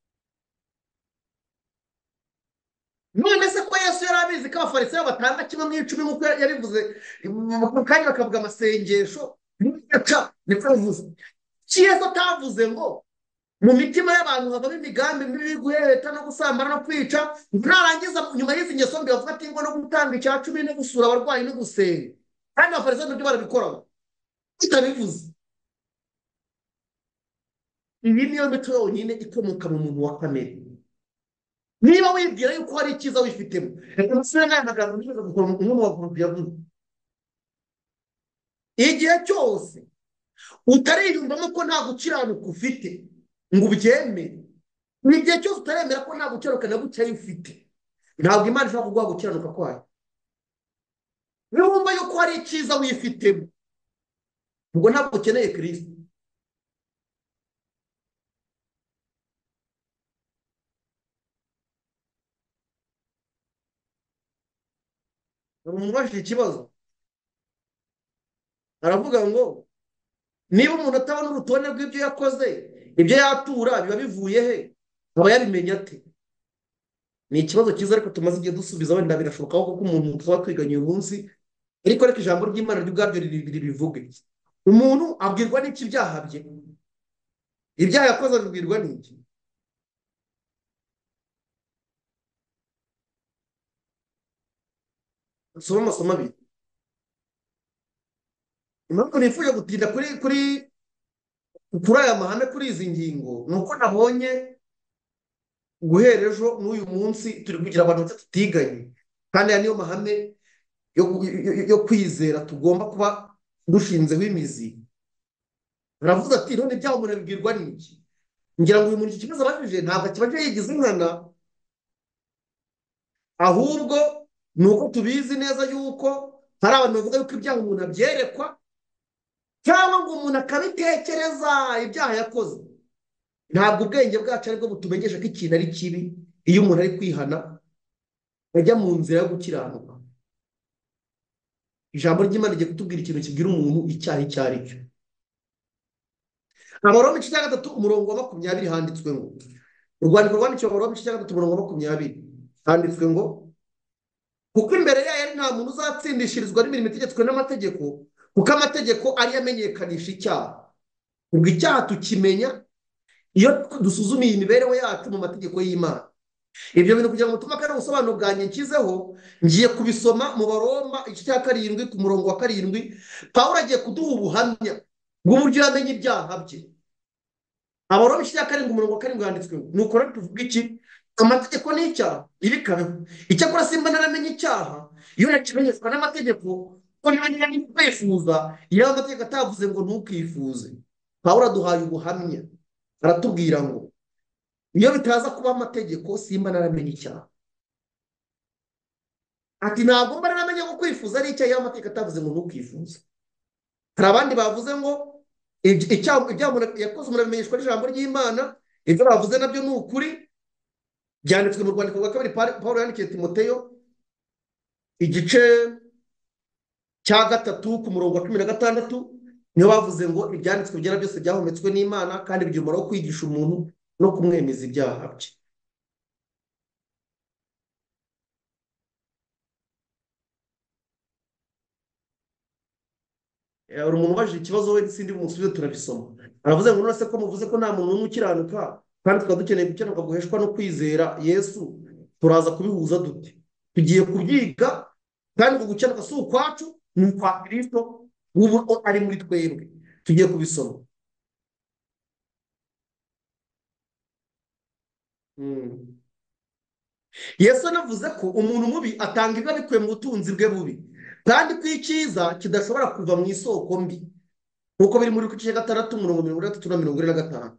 None se ko Yesu yari abizi ko abafarisayo batanga kimwe mu icumi nk'uko yabivuze mu kanya, bakavuga amasengesho n'ica, niko yavuze. Ki Yesu atavuze ngo mu mitima y'abantu havamo imigambi mibi, guheheta no gusambana no kwica, narangiza nyuma y'izi ngeso mbi bavuga ati ngo no gutanga icya cumi no gusura abarwayi no gusenga, kandi abafarisayo nabyo barabikora bitabivuze? Iyi niyo mico yonyine ikomoka mu muntu wa kamere. Niba wibwira yuko hari icyiza wifitemo, reka musore n'aya magambo nigeze gukora umwe mu bagorozi yavuze. Igihe cyose utariyumvamo ko nta gukiranuka ufite ngo ubyemere, ni igihe cyose utaremera ko nta gukiranuka na gukeya ufite, ntabwo Imana ishobora kuguha gukiranuka kwayo. Niba wumva yuko hari icyiza wifitemo, ubwo ntabwo ukeneye Kristo. Umubajije ikibazo aravuga ngo niba umuntu atabona urutonde rw'ibyo yakoze, ibyo yatura biba bivuye he? Aba yabimenya ate? Ni ikibazo cyiza, ariko tumaze igihe dusubiza, wenda birashoboka ko umuntu tuba twiganye uyu munsi, ariko reka ijambo ry'Imana ryo ubwaryo ribivuge. Umuntu abwirwa n'iki ibyaha bye? Ibyaha yakoze abibwirwa n'iki? Nsoma amasomo abiri. Impamvu nifuje gutinda kuri kuri kuri aya mahame, kuri izi ngingo, ni uko nabonye guhera ejo n'uyu munsi turi kugira abantu batatu tutiganye, kandi aya niyo mahame yo, yo, yo kwizera tugomba kuba dushinzeho imizi. Aravuze ati none ibyaha umuntu abibwirwa n'iki? Ngira ngo uyu muntu iki kibazo abajije ntabwo kibaje yigize inkana, ahubwo ni uko tubizi neza yuko hari abantu bavuga yuko ibyaha umuntu abyerekwa, cyangwa ngo umuntu akabitekereza ibyaha yakoze. Ntabwo ubwenge bwacu aribwo butumenyesha ko ikintu ari kibi. Iyo umuntu ari kwihana ajya mu nzira yo gukiranuka, ijambo ry'Imana rigiye kutubwira ikintu kibwira umuntu icyaha icyo ari cyo. Abaroma igice cya gatatu umurongo wa makumyabiri handitswe ngo, urwandiko rwandikiwe Abaroma igice cya gatatu umurongo wa makumyabiri handitswe ngo, kuko imbere yayo ari nta muntu uzatsindishirizwa n'imirimo itegetswe n'amategeko, kuko amategeko ariyo amenyekanisha icyaha. Ubwo icyaha tukimenya iyo dusuzumiye imibereho yacu mu mategeko y'Imana. Ibyo bintu kugira ngo mutume akari ubusobanuro bwanjye nshyizeho, ngiye kubisoma mu Baroma igice cya karindwi ku murongo wa karindwi. Pawulo agiye kuduha ubuhamya bw'uburyo yamenye ibyaha bye. Abaroma igice cya karindwi umurongo wa karindwi handitswe ngo, nuko rero tuvuga iki? Amategeko ni icyaha ibikabeho. Icyakora simba naramenye icyaha iyo nakimenyeshwa n'amategeko, ko niba kwifuza iyo amategeko atavuze ngo ntukifuze. Pawulo aduhaye ubuhamya, aratubwira ngo iyo bitaza kuba amategeko simba naramenye icyaha. Ati ntabwo mba naramenye ko kwifuza ari icyaha iyo amategeko atavuze ngo ntukifuze. Hari abandi bavuze ngo icyaha umuntu yakoze umuntu abimenyeshwa n'ijambo ry'Imana, ibyo bavuze nabyo ni ukuri. Byanditswe mu rwandiko rwa kabiri Pawulo yandikiye Timoteyo igice cya gatatu ku murongo wa cumi na gatandatu, niyo bavuze ngo ibyanditswe byera byose byahumetswe n'Imana kandi bigira umumaro wo kwigisha umuntu no kumwemeza ibyaha bye. Uri umuntu ubajije ikibazo we sindi bumusubize, turabisoma. Aravuze ngo none se ko muvuze ko nta muntu n'umwe ukiranuka kandi tukaba dukeneye gukiranuka guheshwa no kwizera Yesu, turaza kubihuza dute? Tugiye kubyiga, kandi ngo gukiranuka si ukwacu, ni ukwa Kristo ubu ari muri twebwe. Tugiye kubisoma. Hmm. Yesu anavuze ko umuntu mubi atanga ibyo abikuye mu butunzi bwe bubi, kandi ko icyiza kidashobora kuva mu isoko mbi, nk'uko biri muri igice cya gatandatu umurongo mirongo itandatu na mirongo ine na gatanu.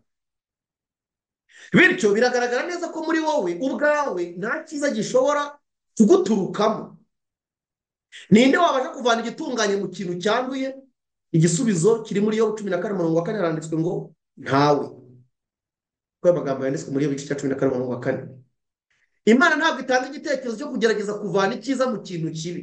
Bityo biragaragara neza ko muri wowe ubwawe nta cyiza gishobora kuguturukamo. Ninde wabasha kuvana igitunganye mu kintu cyanduye? Igisubizo kiri muri Yobu cumi na kane umurongo wa kane haranditswe ngo ntawe. Ko amagambo yanditswe muri Yobu igice cya cumi na kane umurongo wa kane. Imana ntabwo itanga igitekerezo cyo kugerageza kuvana icyiza mu kintu kibi.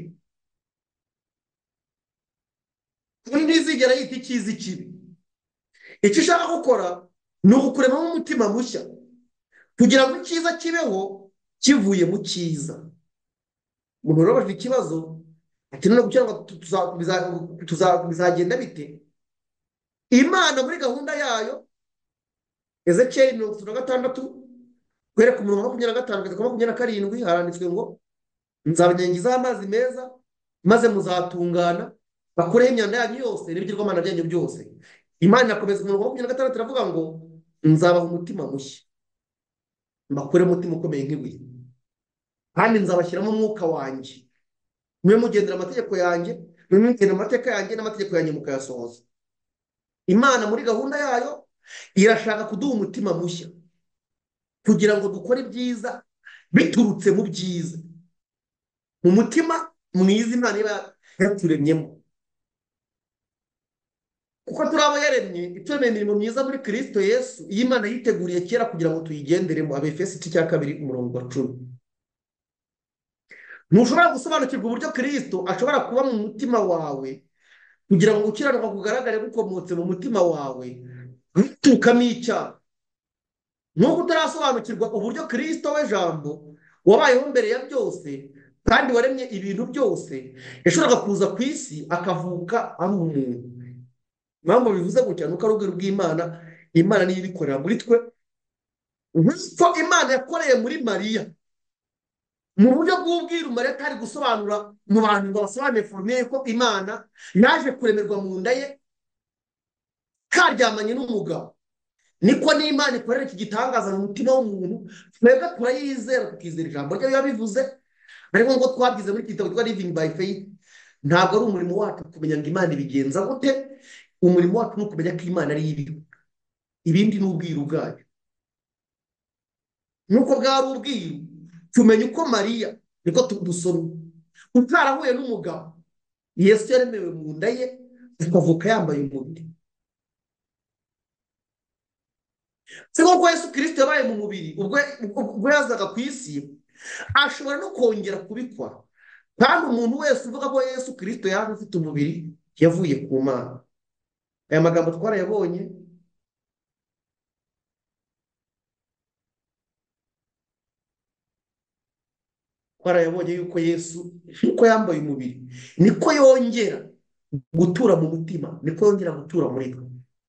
Ntizigera yita icyiza ikibi. Icyo ishaka gukora ni ugukuremamo umutima mushya, kugira ngo icyiza kibeho kivuye mu cyiza. Umuntu urabajije ikibazo ati none gukiranuka bizagenda bite? Imana muri gahunda yayo, Ezekiyeli mirongo itatu na gatandatu guhera ku murongo wa makumyabiri na gatanu kugeza ku makumyabiri na karindwi haranditswe ngo, nzabanyangizaho amazi meza maze muzatungana, bakureho imyanda yanyu yose n'ibigirwamana byanyu byose. Imana irakomeza ku murongo wa makumyabiri na gatandatu iravuga ngo, nzabaha umutima mushya, mbakure umutima ukomeye nk'ibuye, kandi nzabashyiramo umwuka wanjye, mube mugendera amategeko yanjye, mube mugendera amateka yanjye n'amategeko yanjye mukayasohoza. Imana muri gahunda yayo irashaka kuduha umutima mushya, kugira ngo dukore ibyiza biturutse mu byiza, mu mutima mwiza Imana iba yaturemyemo. Kuko turi abo yaremye ituremeye imirimo myiza muri Kristo Yesu, iyi Imana yiteguriye kera kugira ngo tuyigenderemo. Abefesi igice cya kabiri umurongo wa cumi. Ntushobora gusobanukirwa uburyo Kristo ashobora kuba mu mutima wawe kugira ngo gukiranuka kugaragare gukomotse mu mutima wawe biturukamo icyaha. Nubwo utarasobanukirwa uburyo Kristo we jambo wabayeho mbere ya byose kandi waremye ibintu byose, yashoboraga kuza ku isi akavuka ari umuntu. Impamvu bivuze gutya nuko ari ubwiru bw'Imana. Imana niyo ibikorera muri twe, nk'uko Imana yakoreye muri Mariya mu buryo bw'ubwiru. Mariya atari gusobanura mu bantu ngo basobanure forumye ko Imana yaje kuremerwa mu nda ye karyamanye n'umugabo. Niko n'Imana ikorera iki gitangaza mu mutima w'umuntu. Twebwe turayizera tukizera ijambo ryayo yabivuze, ariko ngo twabwize muri iki gitabo twa Living by Faith, ntabwo ari umurimo wacu kumenya ngo Imana ibigenza gute. Umurimo wacu ni ukumenya ko Imana ari iriho, ibindi ni ubwiru bwayo. Nuko bwari ubwiru tumenya uko Mariya, niko dusomye, utarahuye n'umugabo, Yesu yaremewe mu nda ye akavuka yambaye umubiri. Si nk'uko Yesu Kristo yabaye mu mubiri ubwo yazaga ku isi, ashobora no kongera kubikora kandi umuntu wese uvuga ko Yesu Kristo yaje afite umubiri yavuye ku Mana. Aya magambo twarayabonye, twarayabonye yuko Yesu nk'uko yambaye umubiri niko yongera gutura mu mutima, niko yongera gutura muri twe.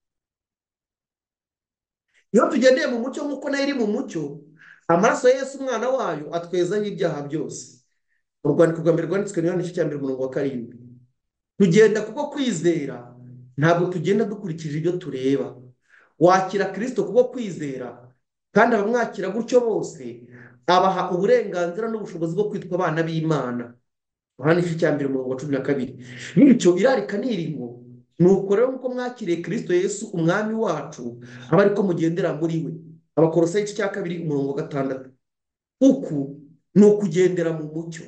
Iyo tugendeye mu mucyo nk'uko nayo iri mu mucyo, amaraso ya Yesu umwana wayo atwezaho ibyaha byose. Mu rwandiko rwa mbere rwanditswe na Yohana igice cya mbere umurongo wa karindwi. Tugenda kubwo kwizera, ntabwo tugenda dukurikije ibyo tureba. Wakira Kristo kubwo kwizera, kandi abamwakira gutyo bose abaha uburenganzira n'ubushobozi bwo kwitwa abana b'Imana. Yohana igice cya mbere umurongo wa cumi na kabiri. Bityo irarika n'iringo, nuko rero nk'uko mwakiriye Kristo Yesu umwami wacu, aba ariko mugendera muri we. Abakolosayi igice cya kabiri umurongo wa gatandatu. Uku ni ukugendera mu mucyo.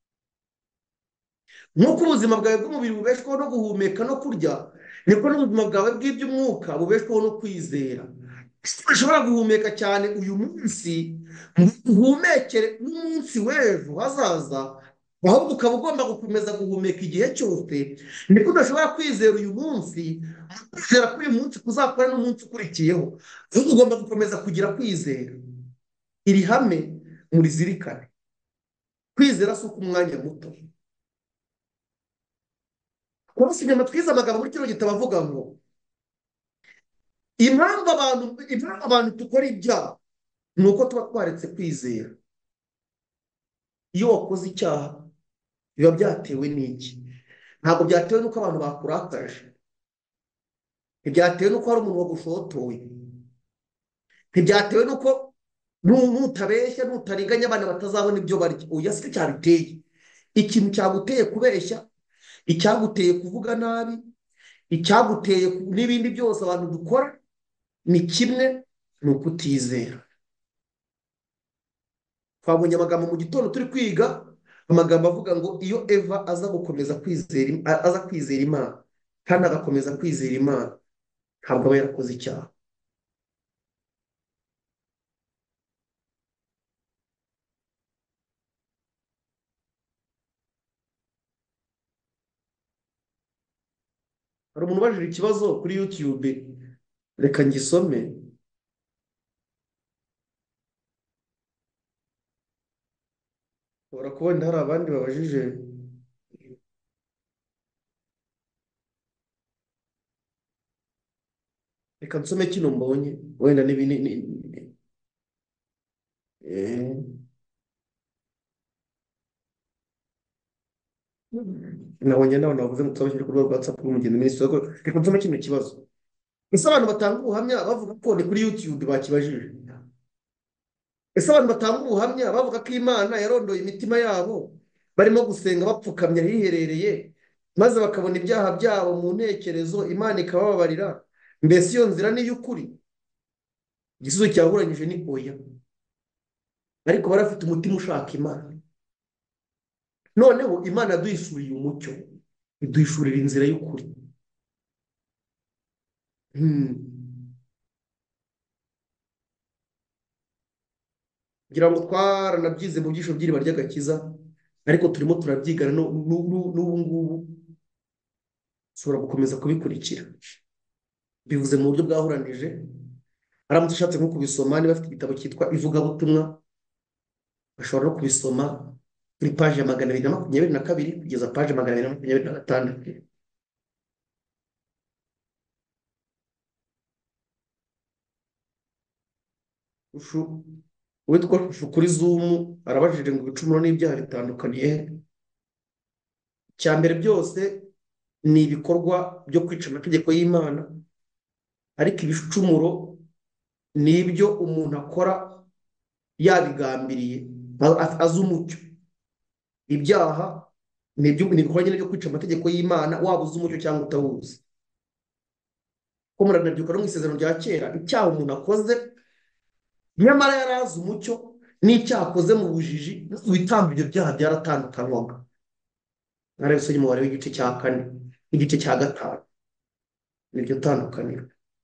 Nk'uko ubuzima bwawe bw'umubiri bubeshwaho no guhumeka no kurya, niko n'ubuzima bwawe bw'iby'umwuka bubeshwaho no kwizera. Ushobora guhumeka cyane uyu munsi, uhumekere n'umunsi w'ejo hazaza, ahubwo ukaba ugomba gukomeza guhumeka igihe cyose. Niko udashobora kwizera uyu munsi, kwizera ko uyu munsi kuzakora n'umunsi ukurikiyeho, ahubwo ugomba gukomeza kugira kwizera. Iri hame murizirikane, kwizera si uko umwanya muto. Kubasa inyama twize amagambo muri kino gitabo avuga ngo impamvu abantu impamvu abantu dukora ibyaha ni uko tuba twaretse kwizera. Iyo wakoze icyaha biba byatewe n'iki? Ntabwo byatewe n'uko abantu bakurakaje, ntibyatewe n'uko hari umuntu wagushotoye, ntibyatewe n'uko nutabeshya nutariganya abana batazabona ibyo barya. Oya, si cyo cyabiteye. Ikintu cyaguteye kubeshya, icyaguteye kuvuga nabi, icyaguteye n'ibindi byose abantu dukora ni kimwe, ni ukutizera. Twabonye amagambo mu gitondo turi kwiga, amagambo avuga ngo iyo Eva aza gukomeza kwizera aza kwizera Imana kandi agakomeza kwizera Imana, ntabwo aba yarakoze icyaha. Hari umuntu ubajije ikibazo kuri YouTube, reka ngisome. Ushobora kubona hari abandi babajije. Reka nsome kino mbonye, wenda n'ibini eh nabonye nawe navuze ngo tubashyire ku rwego rwa WhatsApp rw'umugeni minisitiri. Reka nsome kino kibazo. Ese abantu batanga ubuhamya bavuga ko ni kuri YouTube bakibajije. Ese abantu batanga ubuhamya bavuga ko Imana yarondoye imitima yabo barimo gusenga bapfukamye ahiherereye, maze bakabona ibyaha byabo mu ntekerezo, Imana ikabababarira, mbese iyo nzira ni iy'ukuri? Igisubizo cyahuranyije ni oya. Ariko barafite umutima ushaka Imana. Noneho Imana yaduhishuriye umucyo, iduhishurira inzira y'ukuri. ngira ngo twaranabyize mu byisho by'iriba ry'agakiza, ariko turimo turabyigana n'ubu ngubu. Ushobora gukomeza kubikurikira, bivuze mu buryo bwahuranije. Aramutse ushatse nko kubisoma, niba afite igitabo cyitwa Ivugabutumwa, bashobora no kubisoma kuri paji ya magana abiri na makumyabiri na kabiri kugeza paji magana abiri na makumyabiri na gatandatu. Uwitwa Shushu kuri Zoom arabajije ngo ibicumuro n'ibyaha bitandukaniye. Icya mbere byose ni ibikorwa byo kwica amategeko y'Imana, ariko ibicumuro ni ibyo umuntu akora yabigambiriye azi umucyo. Ibyaha ni ibikorwa nyine byo kwica amategeko y'Imana, waba uzi umucyo cyangwa utawuzi. Ko muranabyuka no mu isezerano rya kera, icyaha umuntu akoze nyamara yari azi umucyo n'icyaha akoze mu bujiji, ibitambo ibyo byaha byaratandukanywaga. Narabisomye umubare w'igice cya kane n'igice cya gatanu, niryo tandukaniro.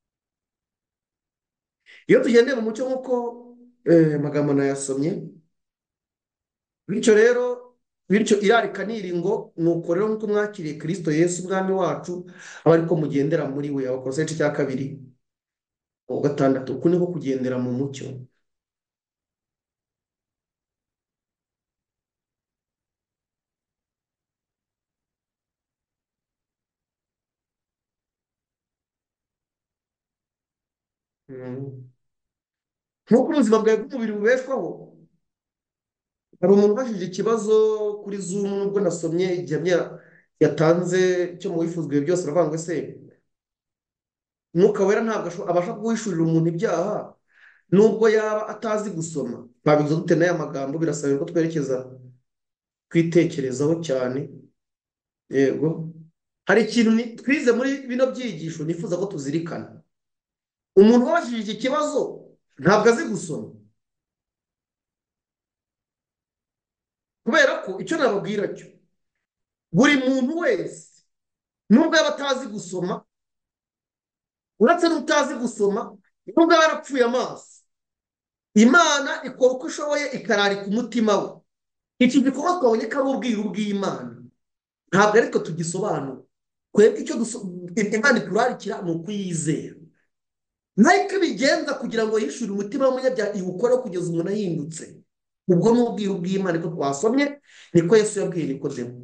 Iyo tugendeye mu mucyo nk'uko amagambo nayasomye, bityo rero bityo irarika niringo nuko rero nk'uko mwakiriye Kristo Yesu umwami wacu aba ariko mugendera muri we. Abakolosayi igice cya kabiri uwa gatandatu. Uku niko kugendera mu mucyo. Mm. Nk'uko ubuzima bwawe bw'umubiri bubeshwaho, hari umuntu ubajije ikibazo kuri Zoom nubwo nasomye igihamya yatanze cyo mu wifuzwe byose, aravuga ngo ese Mwuka Wera ntabwo asho- abasha guhishurira umuntu ibyaha nubwo yaba atazi gusoma? Twabivuze dute n'aya magambo? Birasaba ko twerekeza twitekerezaho cyane. Yego, hari ikintu ni- twize muri bino byigisho nifuza ko tuzirikana. Umuntu wabajije iki kibazo ntabwo azi gusoma, kubera ko icyo nababwira cyo, buri muntu wese nubwo yaba atazi gusoma, uretse n'utazi gusoma, nubwo yaba yarapfuye amaso, Imana ikora uko ishoboye ikararika umutima we. Iki gikorwa twabonye ko ari ubwiru bw'Imana, ntabwo ariko tugisobanura. Twebwe icyo duso- Imana iturarikira ni ukuyizera, nayo ko ibigenza kugira ngo yishyure umutima w'umunyabyaha iwukoreho kugeza umuntu ahindutse. Ubwo ni ubwiru bw'Imana ko twasomye, niko Yesu yabwiye Nikodemo.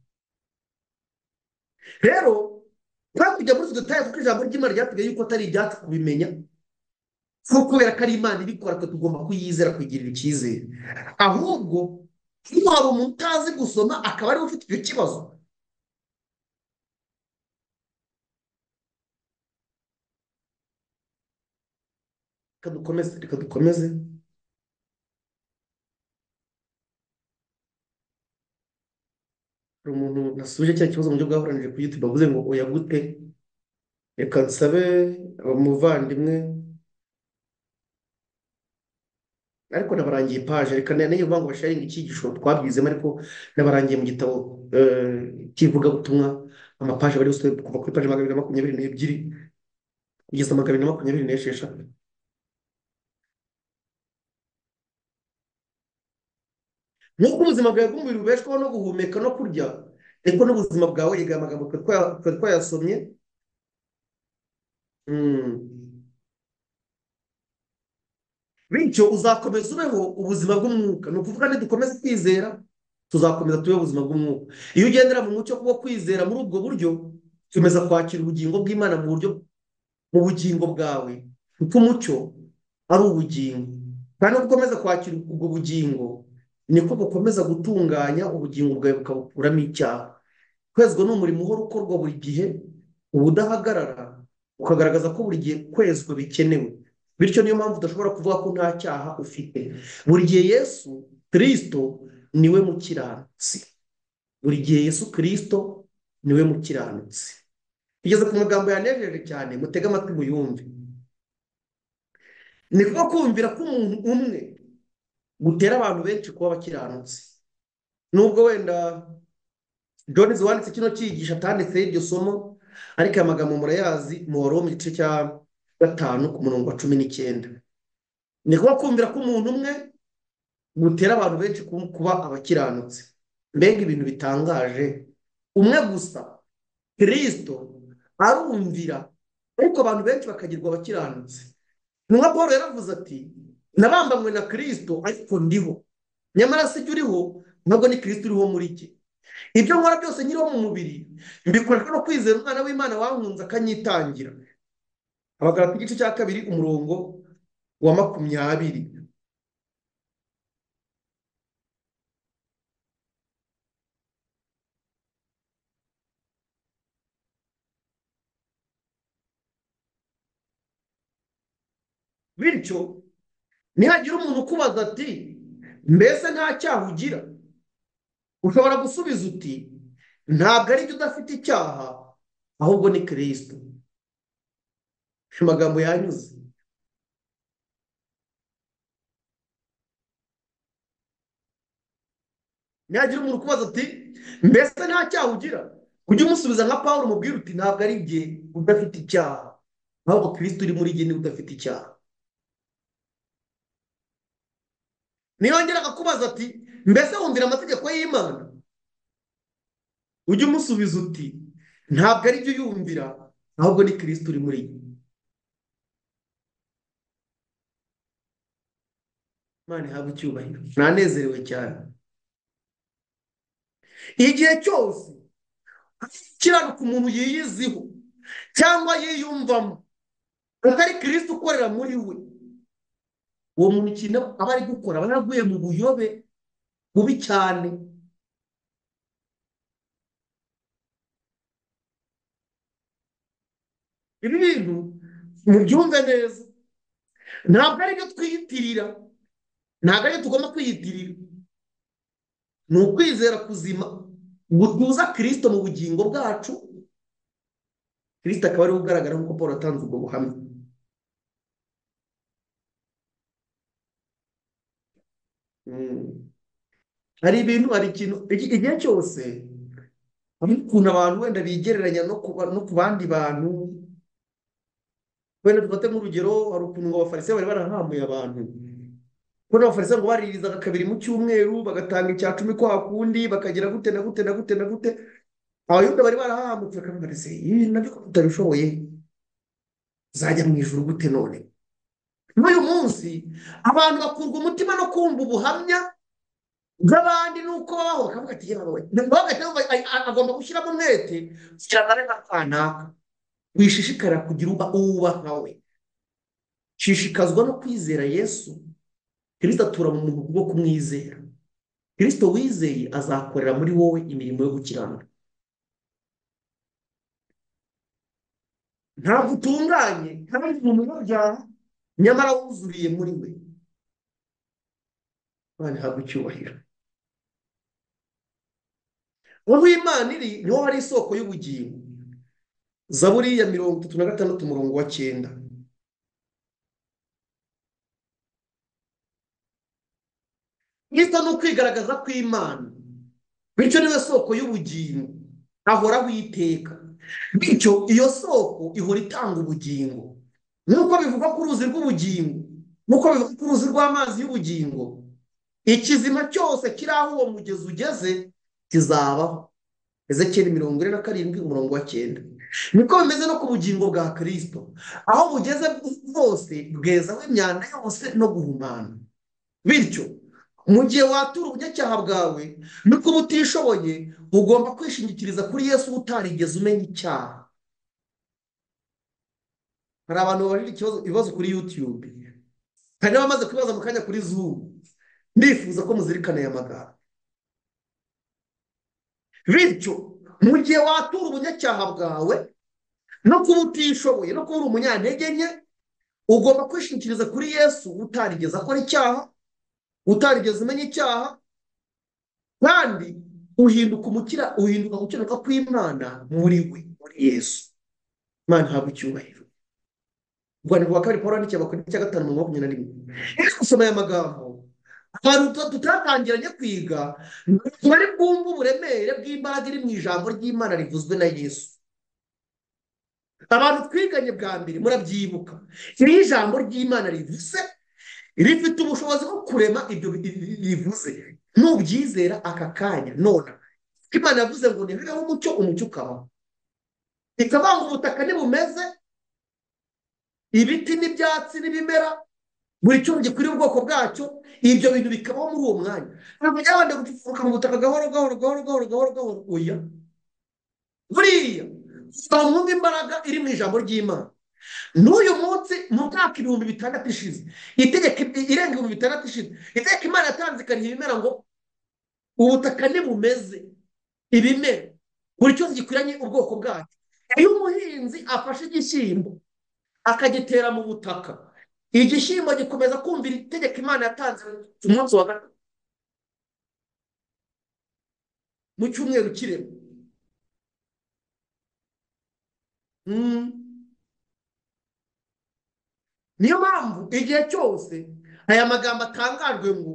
Rero twa kujya muri utu dutaye kuko ijambo ry'Imana ryatubwiye yuko atari ibyacu kubimenya, kuko kubera ko ari Imana ibikora, twe tugomba kuyizera, kwigirira icyizere. Ahubwo iyo hari umuntu utazi gusoma akaba ariwe ufite icyo kibazo, reka dukomeze reka dukomeze. Hari umuntu nasubije cya kibazo mu buryo bwahoranije ku YouTube avuze ngo oya gute. Reka nsabe umuvandimwe, ariko nabarangiye paje. Reka nayo uvuga ngo basharinga icyigisho twabyizemo, ariko nabarangiye mu gitabo eh, cy'ivugabutumwa, amapaje bari yose kuva kuri paje magana abiri na makumyabiri n'ebyiri kugeza magana abiri na makumyabiri n'esheshatu. Nk'uko ubuzima bwawe bw'umubiri bubeshwaho no guhumeka no kurya, ariko n'ubuzima bwawe, yiga aya magambo twari twaya- twari twayasomye. Mm. Bityo uzakomeza ubeho ubuzima bw'umwuka. Ni ukuvuga nidukomeza kwizera, tuzakomeza tube ubuzima bw'umwuka. Iyo ugendera mu mucyo kubwo kwizera muri ubwo buryo, ukomeza kwakira ubugingo bw'Imana mu buryo mu bugingo bwawe, kuko umucyo ari ubugingo. Kandi uko ukomeza kwakira ubwo bugingo, niko bukomeza gutunganya ubugingo bwawe bukabukuramo icyaha. Kwezwa ni umurimo uhora ukorwa buri gihe, ubudahagarara, ukagaragaza ko buri gihe kwezwa bikenewe. Bityo niyo mpamvu udashobora kuvuga ko nta cyaha ufite. Buri gihe Yesu Kristo niwe mukiranutsi. Buri gihe Yesu Kristo niwe mukiranutsi. Tugeze ku magambo yanejeje cyane, mutege amatwi muyumve. Ni kuko kumvira ko umuntu umwe gutera abantu benshi kuba abakiranutsi. Nubwo wenda Jones wanditse kino cyigisho atanditseho iryo somo, ariko aya magambo murayazi mu Waroma igice cya gatanu ku murongo wa cumi n'icyenda. Ni kuko kumvira ko umuntu umwe gutera abantu benshi ku- kuba abakiranutsi. Mbega ibintu bitangaje! Umwe gusa, Kristo, arumvira, ariko abantu benshi bakagirwa abakiranutsi. Ntumwa Paul yaravuze ati, nabambanywe na Kristo ariko ndiho, nyamara si jye uriho, ntabwo ni Kristo uriho muri jye. Ibyo nkora byose nkiriho mu mubiri, mbikoreshwa no kwizera umwana w'Imana wankunze akanyitangira. Abagalati igice cya kabiri umurongo wa makumyabiri. Bityo nihagira umuntu ukubaza ati, mbese nta cyaha ugira, ushobora gusubiza uti, ntabwo ari jye udafite icyaha, ahubwo ni Kristo. Ayo magambo yanyuze. Nihagira umuntu ukubaza ati, mbese nta cyaha ugira, ujye umusubiza nka Pawulo, umubwire uti, ntabwo ari jye udafite icyaha, ahubwo Kristo uri muri jye niwe udafite icyaha. Niyongera akakubaza ati, mbese wumvira amategeko y'Imana, ujye umusubiza uti ntabwo ari byo yumvira, ahubwo ni kirisito uri muri yo. Imana ihabwe icyubahiro. Nanezerewe cyane igihe cyose kiranuka umuntu yiyiziho cyangwa yiyumvamo atari kirisito ukorera muri we, uwo muntu ikintu aba ari gukora aba yaraguye mu buyobe bubi cyane. Ibi bintu mubyumve neza, ntabwo ari byo twiyitirira, ntabwo ari byo tugomba kwiyitirira. Ni ukwizera kuzima gutuza kirisito mu bugingo bwacu, kirisito akaba ariwe ugaragara nk'uko Paul atanze ubwo buhamya. Mm. hari ibintu hari ikintu iki- igihe cyose hari ukuntu abantu wenda bigereranya no ku ba- no ku bandi bantu. Wenda dufate nk'urugero, hari ukuntu ngo abafarisayo bari barahamuye abantu, kuko abafarisayo ngo baririzaga kabiri mu cyumweru bagatanga icya cumi kwa kundi bakagira gute na gute na gute na gute. Abayuda bari barahamutse bakavuga ati ibi nabyo ko tutabishoboye uzajya mu ijuru gute none? N'uyu munsi abantu bakurwa umutima no kumva ubuhamya bw'abandi nuko babaho, bakavuga ati yewe bagahita bumva ay- a- agomba gushyiramo umwete kugira ngo abe nka kanaka. Wishishikara kugira uba uwubaha we, shishikazwa no kwizera Yesu. Kristo atura mu muntu kubwo kumwizera. Kristo wizeye azakorera muri wowe imirimo yo gukiranuka. Ntabwo utunganye kandi mu munyabyaha, nyamara wuzuriye muri we. Imana ihabwe icyubahiro. Aho Imana iri niho hari isoko y'ubugingo. Zaburi ya mirongo itatu na gatandatu umurongo wa cyenda. Kristo ni ukwigaragaza kw'Imana, bityo niwe soko y'ubugingo, ahoraho iteka. Bityo iyo soko ihora itanga ubugingo, nk'uko bivugwa ku ruzi rw'ubugingo, nk'uko bivugwa ku ruzi rw'amazi y'ubugingo. Ikizima cyose kiri aho uwo mugezi ugeze kizabaho. Ezekiyeli mirongo ine na karindwi umurongo wa cyenda. Niko bimeze no ku bugingo bwa Kristo, aho bugeze bwose bwezaho imyanda yose no guhumana. Bityo mu gihe watura ubunyacyaha bwawe no kuba utishoboye, ugomba kwishingikiriza kuri Yesu utarigeze umenya icyaha. Hari abantu babajije ikibazo ibibazo kuri YouTube, hari n'abamaze kwibaza mu kanya kuri Zoom. Ndifuza ko muzirikana aya magambo. Bityo mu gihe watura ubunyacyaha bwawe no kuba utishoboye no kuba uri umunyantege nke, ugomba kwishingikiriza kuri Yesu utarigeze akora icyaha, utarigeze umenya icyaha, kandi uhinduka umukira uhinduka gukiranuka kw'Imana muri we, muri Yesu. Imana ihabwe icyubahiro. Urwandiko rwa kabiri Pawulo yandikiye Abakorinto cya gatanu mirongo makumyabiri na rimwe. Iyo gusoma aya magambo abantu tutatangiranye kwiga bari bwumva uburemere bw'imbaraga iri mu ijambo ry'Imana rivuzwe na Yesu. Abantu twiganye bwa mbere murabyibuka, iyo ijambo ry'Imana rivuze rifite ubushobozi bwo kurema ibyo bivuze. Nubyizera aka kanya none Imana yavuze ngo nihabeho umucyo, umucyo ukabaho. Ikavanga ubutaka ntibumeze, ibiti n'ibyatsi n'ibimera, buri cyose gikwiriye ubwoko bwacyo, ibyo bintu bikabaho muri uwo mwanya. Ntabwo byabanje gupfuka mu butaka gahoro gahoro gahoro gahoro gahoro gahoro. Oya, buriya twumva imbaraga iri mu ijambo ry'Imana. N'uyu munsi mu mwaka ibihumbi bitandatu ishize, itegeko irenga ibihumbi bitandatu ishize, itegeko Imana yatanze ikariha ibimera ngo ubutaka ntibumeze, ibimera buri cyose gikwiranye ubwoko bwacyo. Iyo umuhinzi afashe igishyimbo akagitera mu butaka, igishyimbo gikomeza kumvira itegeko Imana yatanze ku munsi wa gatatu mu cyumweru kirema. Niyo mpamvu igihe cyose aya magambo atangajwe ngo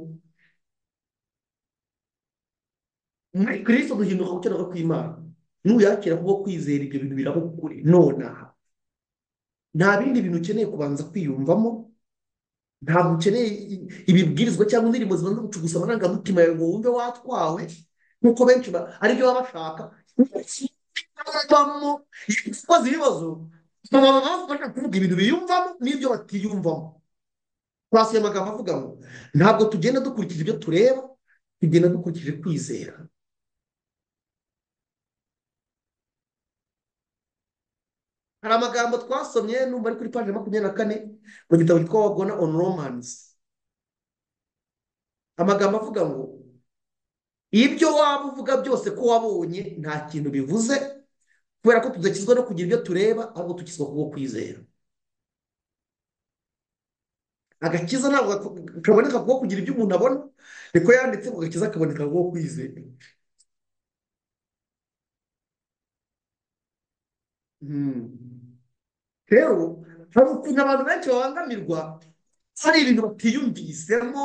muri Kristo duhinduka gukiranuka kw'Imana, nuyakira kubwo kwizera ibyo bintu biraba ukuri nonaha. Nta bindi bintu ukeneye kubanza kwiyumvamo, ntabwo ukeneye ibibwirizwa cyangwa indirimbo zibanza gucugusa amarangamutima yawe ngo wumve watwawe, nk'uko benshi aribyo baba bashaka. bamo kubaza ibibazo baba bafasha kuvuga ibintu biyumvamo n'ibyo batiyumvamo. twasuye amagambo avuga ngo ntabwo tugenda dukurikije ibyo tureba, tugenda dukurikije kwizera. hari amagambo twasomye numva ari kuri paji makumyabiri na kane mu gitabo cyitwa wagona on romans. amagambo avuga ngo ibyo waba uvuga byose ko wabonye nta kintu bivuze, kubera ko tudakizwa no kugira ibyo tureba, ahubwo dukizwa kubwo kwizera. agakiza ntabwo kaboneka kubwo kugira ibyo umuntu abona, niko yanditse ngo agakiza kaboneka kubwo kwizera. Hmm. rero hari ukuntu abantu benshi babangamirwa hari ibintu batiyumvisemo.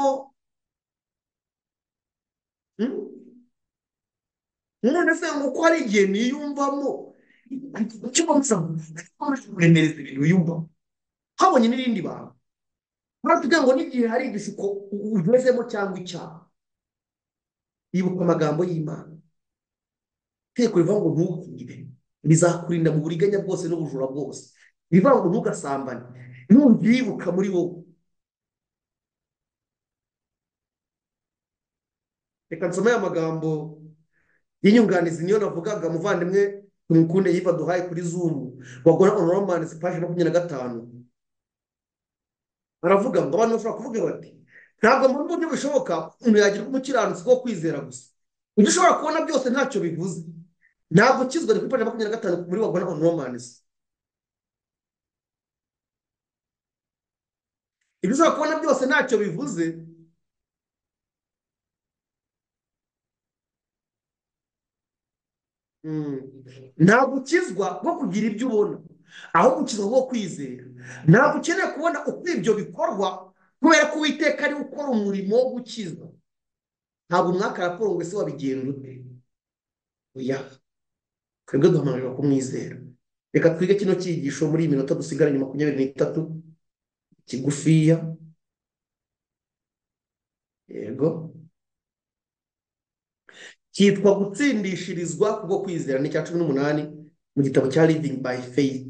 Hmm? none se ngo ko hari igihe niyumvamo icyo kuremereza ibintu wiyumvamo, habonye n'irindi bantu baratubwira ngo n'igihe hari igishuko ugezemo cyangwa icyaha, ibuka amagambo y'Imana. Itegeko rivuga ngo ntukire bizakurinda mu buriganya bwose n'ubujura bwose. rivuga ngo ntugasambane, nubyibuka muri wowe. reka nsome aya magambo y'inyunganizi niyo navugaga, muvandimwe tumukunde yiva duhaye kuri Zoom wagona on romans page makumyabiri na gatanu. aravuga ngo abantu bashobora kuvuga bati ntabwo mu buryo bushoboka umuntu yagira umukiranutsi wo kwizera gusa, ibyo ushobora kubona byose ntacyo bivuze. ntabwo ukizwa ni kuri page makumyabiri na gatanu muri wagona on romans. ibyo ushobora kubona byose ntacyo bivuze. ntabwo ukizwa bwo kugira ibyo ubona, ahubwo ukizwa bwo kwizera. ntabwo ukeneye kubona uko ibyo bikorwa, kubera ko Uwiteka ari gukora umurimo wo gukiza. ntabwo umwaka raporo ngo ese wabigenza ute? oya, twebwe duhamagarira kumwizera. reka twige kino cyigisho muri iyi minota dusigaranye makumyabiri n'itatu kigufiya. yego, cyitwa gutsindishirizwa kubwo kwizera, ni icya cumi n'umunani mu gitabo cya living by faith.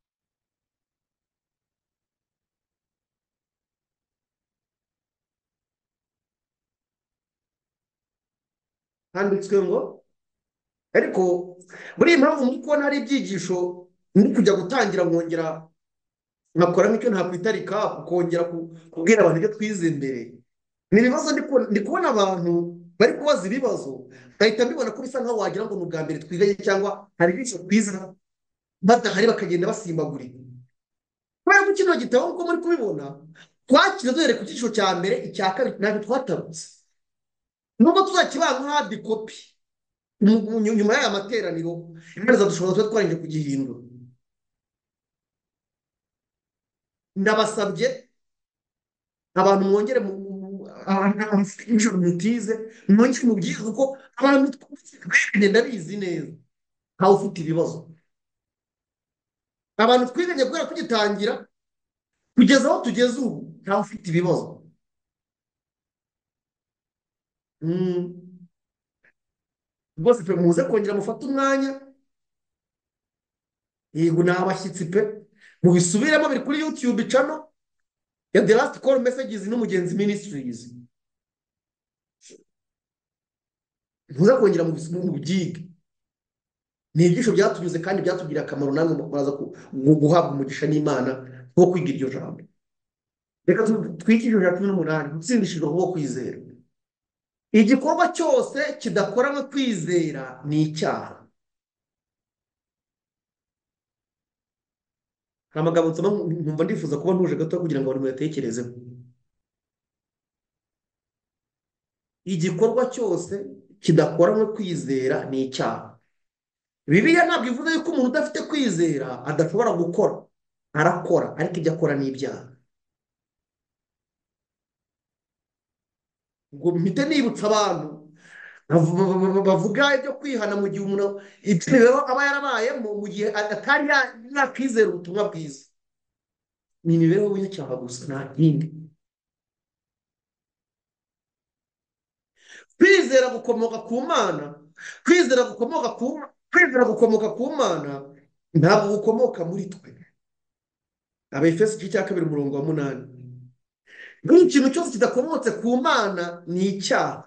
handitswe ngo ariko muri iyi mpamvu muri kubona hari ibyigisho ndi kujya gutangira nkongera nkakora nk'icyo ntakwita rikapu, kongera kubwira abantu ibyo twize imbere. ni ibibazo ndi kubona abantu bari kubaza ibibazo, nkahita mbibona ko bisa nkaho wagira ngo ni ubwa mbere twiganye, cyangwa hari ibyigisho twize badahari bakagenda basimbagurika. kubera ko kino gitabo nk'uko muri kubibona twakize duhereye ku cyiciro cya mbere, icya kabiri ntabwo twatarutse, nubwo tuzakibanga nka hadi kopi nyuma y'aya materaniro. imana dushobora tuba twarangije kugihindura. ndabasabye abantu mwongere ijoro mutize mwongere mubyize, kuko abantu twiganye ndabizi neza ntawe ufite ibibazo. abantu twiganye kubera tugitangira kugeza aho tugeze ubu ntawe ufite ibibazo. rwose pe muze kongera mufate umwanya. yego ni abashyitsi pe, mubisubiremo, biri kuri YouTube channel ya The Last Call Messages n'Umugenzi Ministries. muze kongera mubyige, ni ibyigisho byatunyuze kandi byatugiriye akamaro, namwe muraza guhabwa umugisha n'Imana wo kwiga iryo jambo. reka twikije ijana cumi n'umunani gutsindishijwe kubwo kwizera. igikorwa cyose kidakoranwe kwizera ni icyaha. hari amagambo nsoma nkumva ndifuza kuba ntuje gato kugira ngo abantu bayatekerezeho. igikorwa cyose kidakoranwe kwizera ni icyaha. Bibiliya ntabwo ivuze yuko umuntu udafite kwizera adashobora gukora. arakora, ariko ibyo akora ni ibyaha. ngo mpite nibutsa abantu bavuga ibyo kwihana mu gihe umuntu ibyo aba yarabayemo mu gihe atari yakizera ubutumwa bwiza. ni imibereho y'icyaha gusa, nta kindi. kwizera gukomoka ku Mana, kwizera gukomoka ku kwizera gukomoka ku Mana ntabwo gukomoka muri twe. Abefeso igice cya kabiri umurongo wa munani. Buri ikintu cyose kidakomotse ku Mana ni icyaha.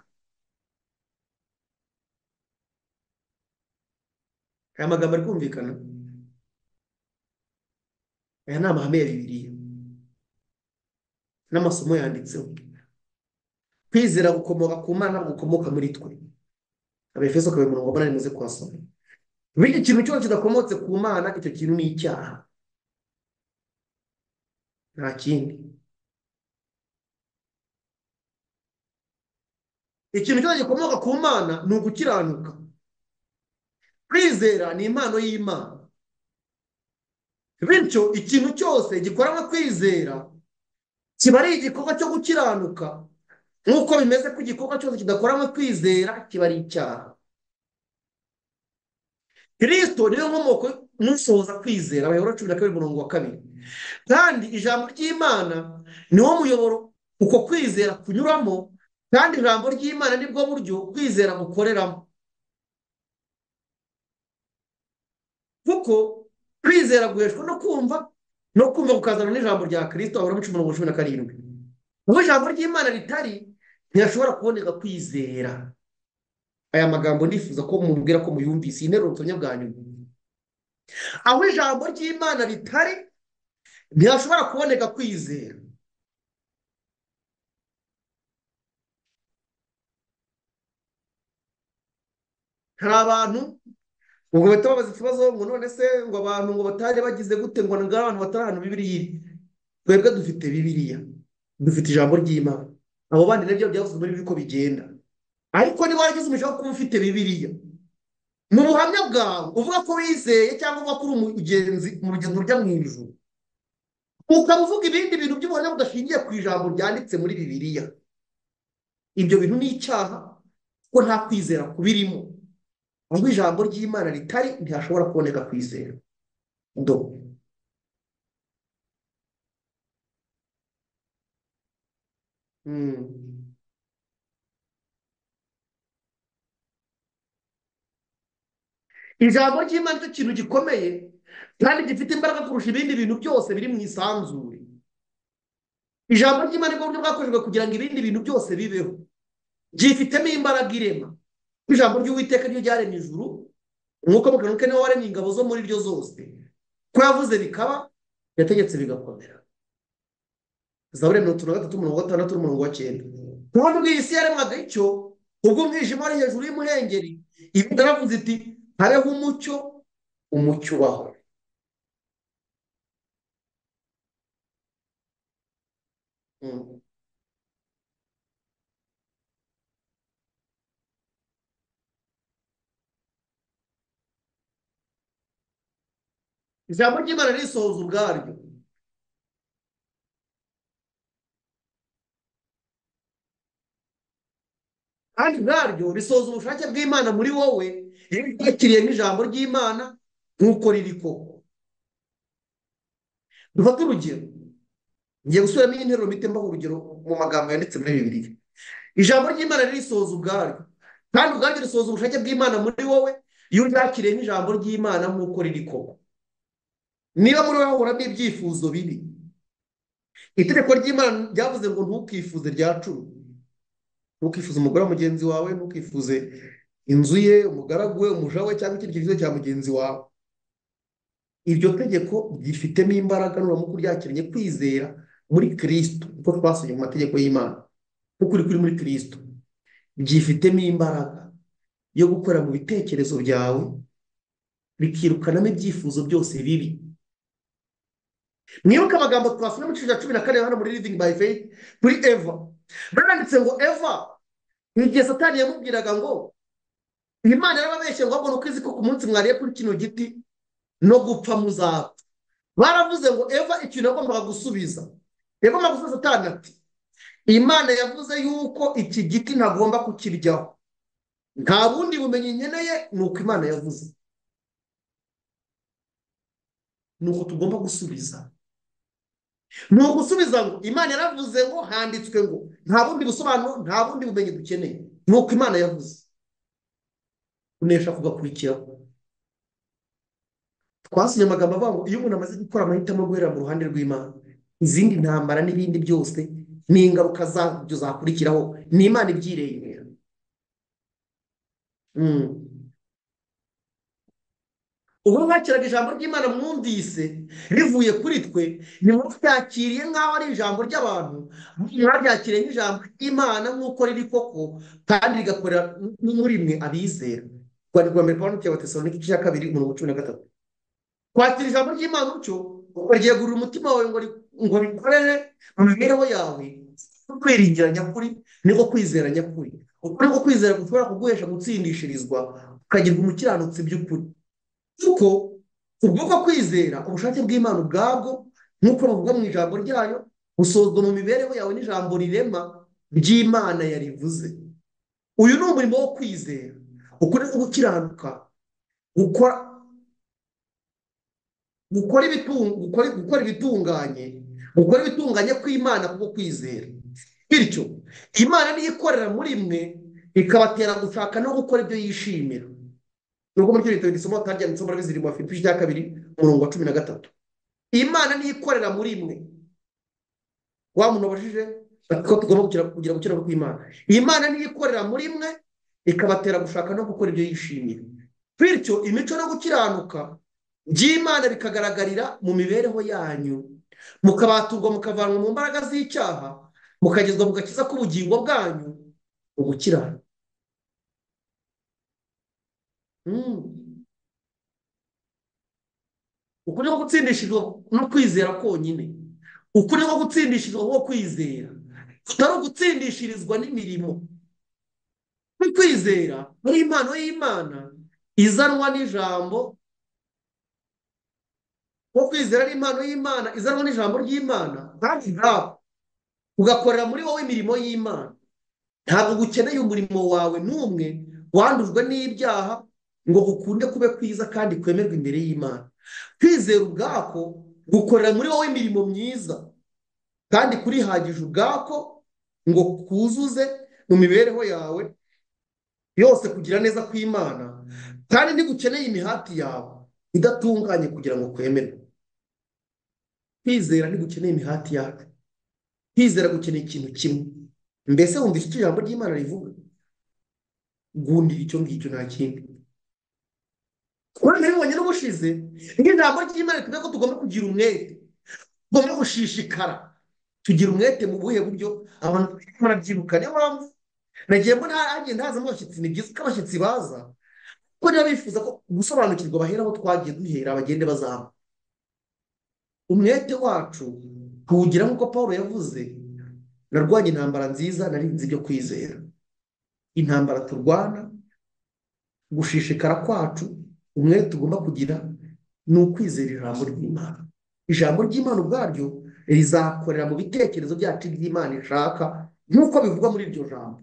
Aya magambo ari kumvikana. Aya ni amahame ya Bibiliya n'amasomo yanditseho. Kwizera gukomoka ku Mana ntabwo gukomoka muri twe. Abefeso kabiri umurongo wa munani muze kuhasoma. Buri ikintu cyose kidakomotse ku Mana icyo kintu ni icyaha. Nta kindi. Ikintu cyose gikomoka ku Mana ni ugukiranuka. Kwizera ni impano y'Imana. Bityo ikintu cyose gikoranwa kwizera kiba ari igikorwa cyo gukiranuka, nk'uko bimeze ko igikorwa cyose kidakoranwa kwizera kiba ari icyaha. Kristo niyo nkomoko n'usohoza kwizera. Abayobora cumi na kabiri umurongo wa kabiri. Kandi ijambo ry'Imana niwo muyoboro uko kwizera kunyuramo, kandi ijambo ry'Imana nibwo buryo kwizera gukoreramo. Kuko kwizera guheshwa no kumva, no kumva kukazana n'ijambo rya Kristo. Abayobora umurongo wa cumi na karindwi. Ubwo ijambo ry'Imana ritari, ntiyashobora kuboneka kwizera. Aya magambo nifuza ko mubwira ko muyumvise. Iyi nteruro nsomye bwa nyuma. Aho ijambo ry'Imana ritari, ntihashobora kuboneka kwizera. Hari abantu ubwo bahita babaza ikibazo ngo none se ngo abantu ngo batari bagize gute ngo ngo abantu batari ahantu Bibiliya iri. Twebwe dufite Bibiliya, dufite ijambo ry'Imana. Abo bandi nabyo byavuzwe muri Bibiliya uko bigenda. Ariko niba waragize umugisha wo kuba ufite Bibiliya, mu buhamya bwawe uvuga ko wizeye cyangwa uvuga ko uri umugenzi mu rugendo rujya mu ijuru, ukaba uvuga ibindi bintu by'ubuhamya budashingiye ku ijambo ryanditse muri Bibiliya, ibyo bintu ni icyaha, kuko nta kwizera kubirimo. Aho ijambo ry'Imana ritari, ntihashobora kuboneka kwizera. Do mm. Ijambo ry'Imana nicyo kintu gikomeye kandi gifite imbaraga kurusha ibindi bintu byose biri mu isanzure. Ijambo ry'Imana nibwo buryo bwakoreshejwe kugira ngo ibindi bintu byose bibeho. Gifitemo imbaraga irema. Ijambo ry'Uwiteka ryo ryaremye ijuru, umwuka mukanuke niwe waremye ingabo zo muri ryo zose. Ko yavuze bikaba, yategetse bigakomera. Zaburi mirongo itatu na gatatu umurongo wa gatandatu n'umurongo wa cyenda. Kuko ubwo iyi si yaremwaga icyo, ubwo umwijima wari hejuru y'umuhengeri, ibindi yaravuze iti habeho umucyo, umucyo ubaho. Mm. Ijambo ry'Imana risohoza ubwaryo. Kandi ubwaryo risohoza ubushake bw'Imana muri wowe, iyo uryakiriye nk'ijambo ry'Imana nk'uko riri koko. Dufate urugero. Ngiye gusubiramo iyi nteruro mpite mbaho urugero mu magambo yanditse muri Bibiliya. Ijambo ry'Imana risohoza ubwaryo, kandi ubwaryo risohoza ubushake bw'Imana muri wowe, iyo uryakiriye nk'ijambo ry'Imana nk'uko riri koko. Niba muri wowe hahoramo ibyifuzo bibi, itegeko ry'Imana ryavuze ngo ntukifuze rya cumi. Ntukifuze umugore wa mugenzi wawe, ntukifuze inzu ye, umugaragu we, umuja we, cyangwa ikindi kintu cya mugenzi wawe. Iryo tegeko ryifitemo imbaraga nuramuka uryakiranye kwizera muri Kristo, kuko twasomye mu mategeko y'Imana. Kuko uri kuri muri Kristo, byifitemo imbaraga yo gukora mu bitekerezo byawe, bikirukanamo ibyifuzo byose bibi. Mwibuke amagambo twasomye mu gice cya cumi na kane hano muri Living by Faith kuri Eva. Baranditse ngo Eva, igihe Satani yamubwiraga ngo Imana yarababeshye ngo ahubwo nuko izi ko ku munsi mwariye kuri kino giti no gupfa muzapfa. Baravuze ngo Eva ikintu yagombaga gusubiza, yagombaga gusubiza Satani ati Imana yavuze yuko iki giti ntagomba kukiryaho. Nta bundi bumenyi nkeneye, nuko Imana yavuze. Nuko tugomba gusubiza. Ni ugusubiza ngo Imana yaravuze ngo handitswe ngo, nta bundi busobanuro, nta bundi bumenyi dukeneye, nuko Imana yavuze. Kunesha kugakurikiraho. twasomye amagambo avuga ngo iyo umuntu amaze gukora amahitamo yo guhera mu ruhande rw'Imana, izindi ntambara n'ibindi byose n'ingaruka zabyo zakurikiraho ni Imana ibyirengera. Mm. ubwo mwakiraga ijambo ry'Imana mwumvise rivuye kuri twe, ntimuryakiriye nk'aho ari ijambo ry'abantu, mwaryakiriye nk'ijambo ry'Imana nk'uko riri koko, kandi rigakorera no muri mwe abizera. Rwandiko rwa mbere Pawulo yandikiye Abatesalonike igice cya kabiri umurongo wa cumi na gatatu. Kwakira ijambo ry'Imana utyo ukaryegurira umutima wawe ngo ri- ngo rikorere mu mibereho yawe, kwiringira nyakuri niko kwizera nyakuri. Uko niko kwizera gushobora kuguhesha gutsindishirizwa ukagirwa umukiranutsi by'ukuri. Kuko ubwo kwizera ubushake bw'Imana ubwabwo nk'uko buvugwa mu ijambo ryayo busozwa mu mibereho yawe n'ijambo rirema ry'Imana yarivuze. Uyu ni umurimo wo kwizera, ukuri no gukiranuka, gukora gukora ibitung- gukora gukora ibitunganye, gukora ibitunganye kw'Imana kubwo kwizera. Bityo Imana niyo ikorera muri mwe ikabatera gushaka no gukora ibyo yishimira. Nubwo muri icyo gitabo isomo kandi ryanditseho muri Abiziri mu Bafilipi igice cya kabiri umurongo wa cumi na gatatu. Imana niyo ikorera muri mwe. Wa muntu wabajije ko tugomba kugira kugira gukiranuka kw'Imana. Imana niyo ikorera muri mwe ikabatera gushaka no gukora ibyo yishimira. Bityo imico no gukiranuka by'Imana bikagaragarira mu mibereho yanyu, mukabaturwa mukavanwa mu mbaraga z'icyaha, mukagezwa mu gakiza k'ubugingo bwanyu mu gukiranuka. Mm. Uku niko gutsindishizwa no kwizera konyine. Uku niko gutsindishizwa no kwizera, tutari ugutsindishirizwa n'imirimo. Kwizera ari impano y'Imana izanwa n'ijambo. Ko kwizera ari impano y'Imana izanwa n'ijambo ry'Imana, kandi ntabwo ugakorera muri wowe imirimo y'Imana. Ntabwo gukeneye umurimo wawe n'umwe wandujwe n'ibyaha ngo ukunde kube kwiza kandi kwemerwa imbere y'Imana. Kwizera ubwako gukorera muri wowe imirimo myiza kandi kurihagije ubwako ngo kuzuze mu mibereho yawe yose kugira neza kw'Imana, kandi ntigukeneye imihati yawe idatunganye kugira ngo kwemerwe. Kwizera ntigukeneye imihati yawe. Kwizera gukeneye ikintu kimwe. Mbese wumvise icyo ijambo ry'Imana rivuga? Gundira icyo ngicyo, nta kindi. Kubona bibonye n'ubushize nk'ijambo ry'Imana rivuga ko tugomba kugira umwete, tugomba gushishikara. Tugira umwete mu buhe buryo? Abantu barabyibuka. Niyo mpamvu nagiye mbona hagenda hazamo abashyitsi. Ni byiza ko abashyitsi baza, kuko niba bifuza ko gusobanukirwa bahera aho twagiye duhera bagende bazaba. Umwete wacu tuwugira nk'uko Pawulo yavuze, narwanye intambara nziza, narinze ibyo kwizera. Intambara turwana, gushishikara kwacu, umwete tugomba kugira ni ukwizera ijambo ry'Imana. Ijambo ry'Imana ubwaryo rizakorera mu bitekerezo byacu by'Imana ishaka, nk'uko bivugwa muri iryo jambo.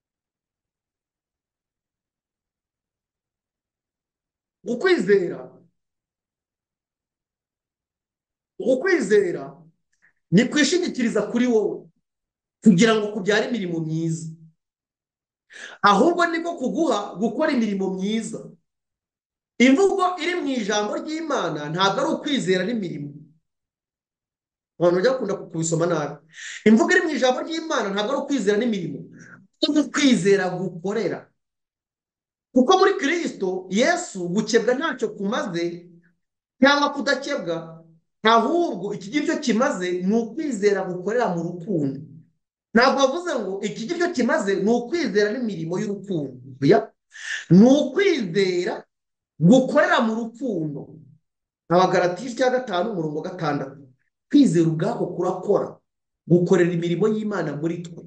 Ukwizera ukwizera ni kwishingikiriza kuri wowe kugira ngo kubyare imirimo myiza, ahubwo niko kuguha gukora imirimo myiza. Imvugo iri mu ijambo ry'Imana ntabwo ari ukwizera n'imirimo. Abantu bajya bakunda kubisoma nabi. Imvugo iri mu ijambo ry'Imana ntabwo ari ukwizera n'imirimo, ahubwo kwizera gukorera. Kuko muri Kristo Yesu gukebwa ntacyo kumaze cyangwa kudakebwa, ahubwo ikigiryo kimaze ni ukwizera gukorera mu rukundo. Ntabwo bavuze ngo ikigiryo kimaze ni ukwizera n'imirimo y'urukundo. Oya, ni ukwizera gukorera mu rukundo. Abagalatiya cya gatanu umurongo wa gatandatu. Kwizera ubwako kurakora, gukorera imirimo y'Imana muri twe.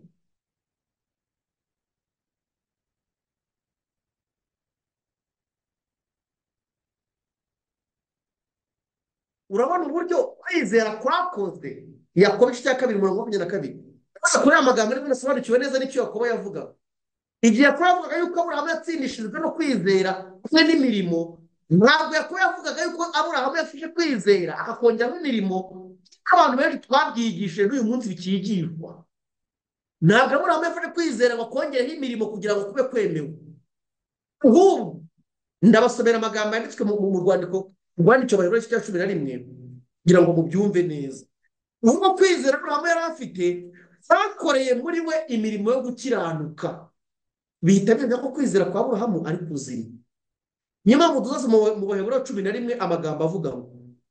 Urabona uburyo kwizera kwakozwe. Yakobo igice cya kabiri umurongo wa makumyabiri na kabiri. Kuri aya magambo ariko nasobanukiwe neza n'icyo Yakobo yavuga. Igihe Yakobo yavugaga yuko Aburahamu yatsindishijwe no kwizera kwe n'imirimo, ntabwo Yakobo yavugaga yuko Aburahamu yafashe kwizera akakongeramo imirimo, abantu benshi twabyigishije n'uyu munsi bikigishwa. Ntabwo Aburahamu yafashe kwizera ngo akongereho imirimo kugira ngo kube kwemewe. Ahubwo ndabasomera amagambo yanditswe mu rwandiko rwandikiwe Abahebureyi cya cumi na rimwe kugira ngo mubyumve neza. Ubwo kwizera Aburahamu yari afite bakoreye muri we imirimo yo gukiranuka, bihita bemeza ko kwizera kwa Aburahamu ari kuzima. Niyo mpamvu tuzaza mu Baheburayo cumi na rimwe amagambo avuga ngo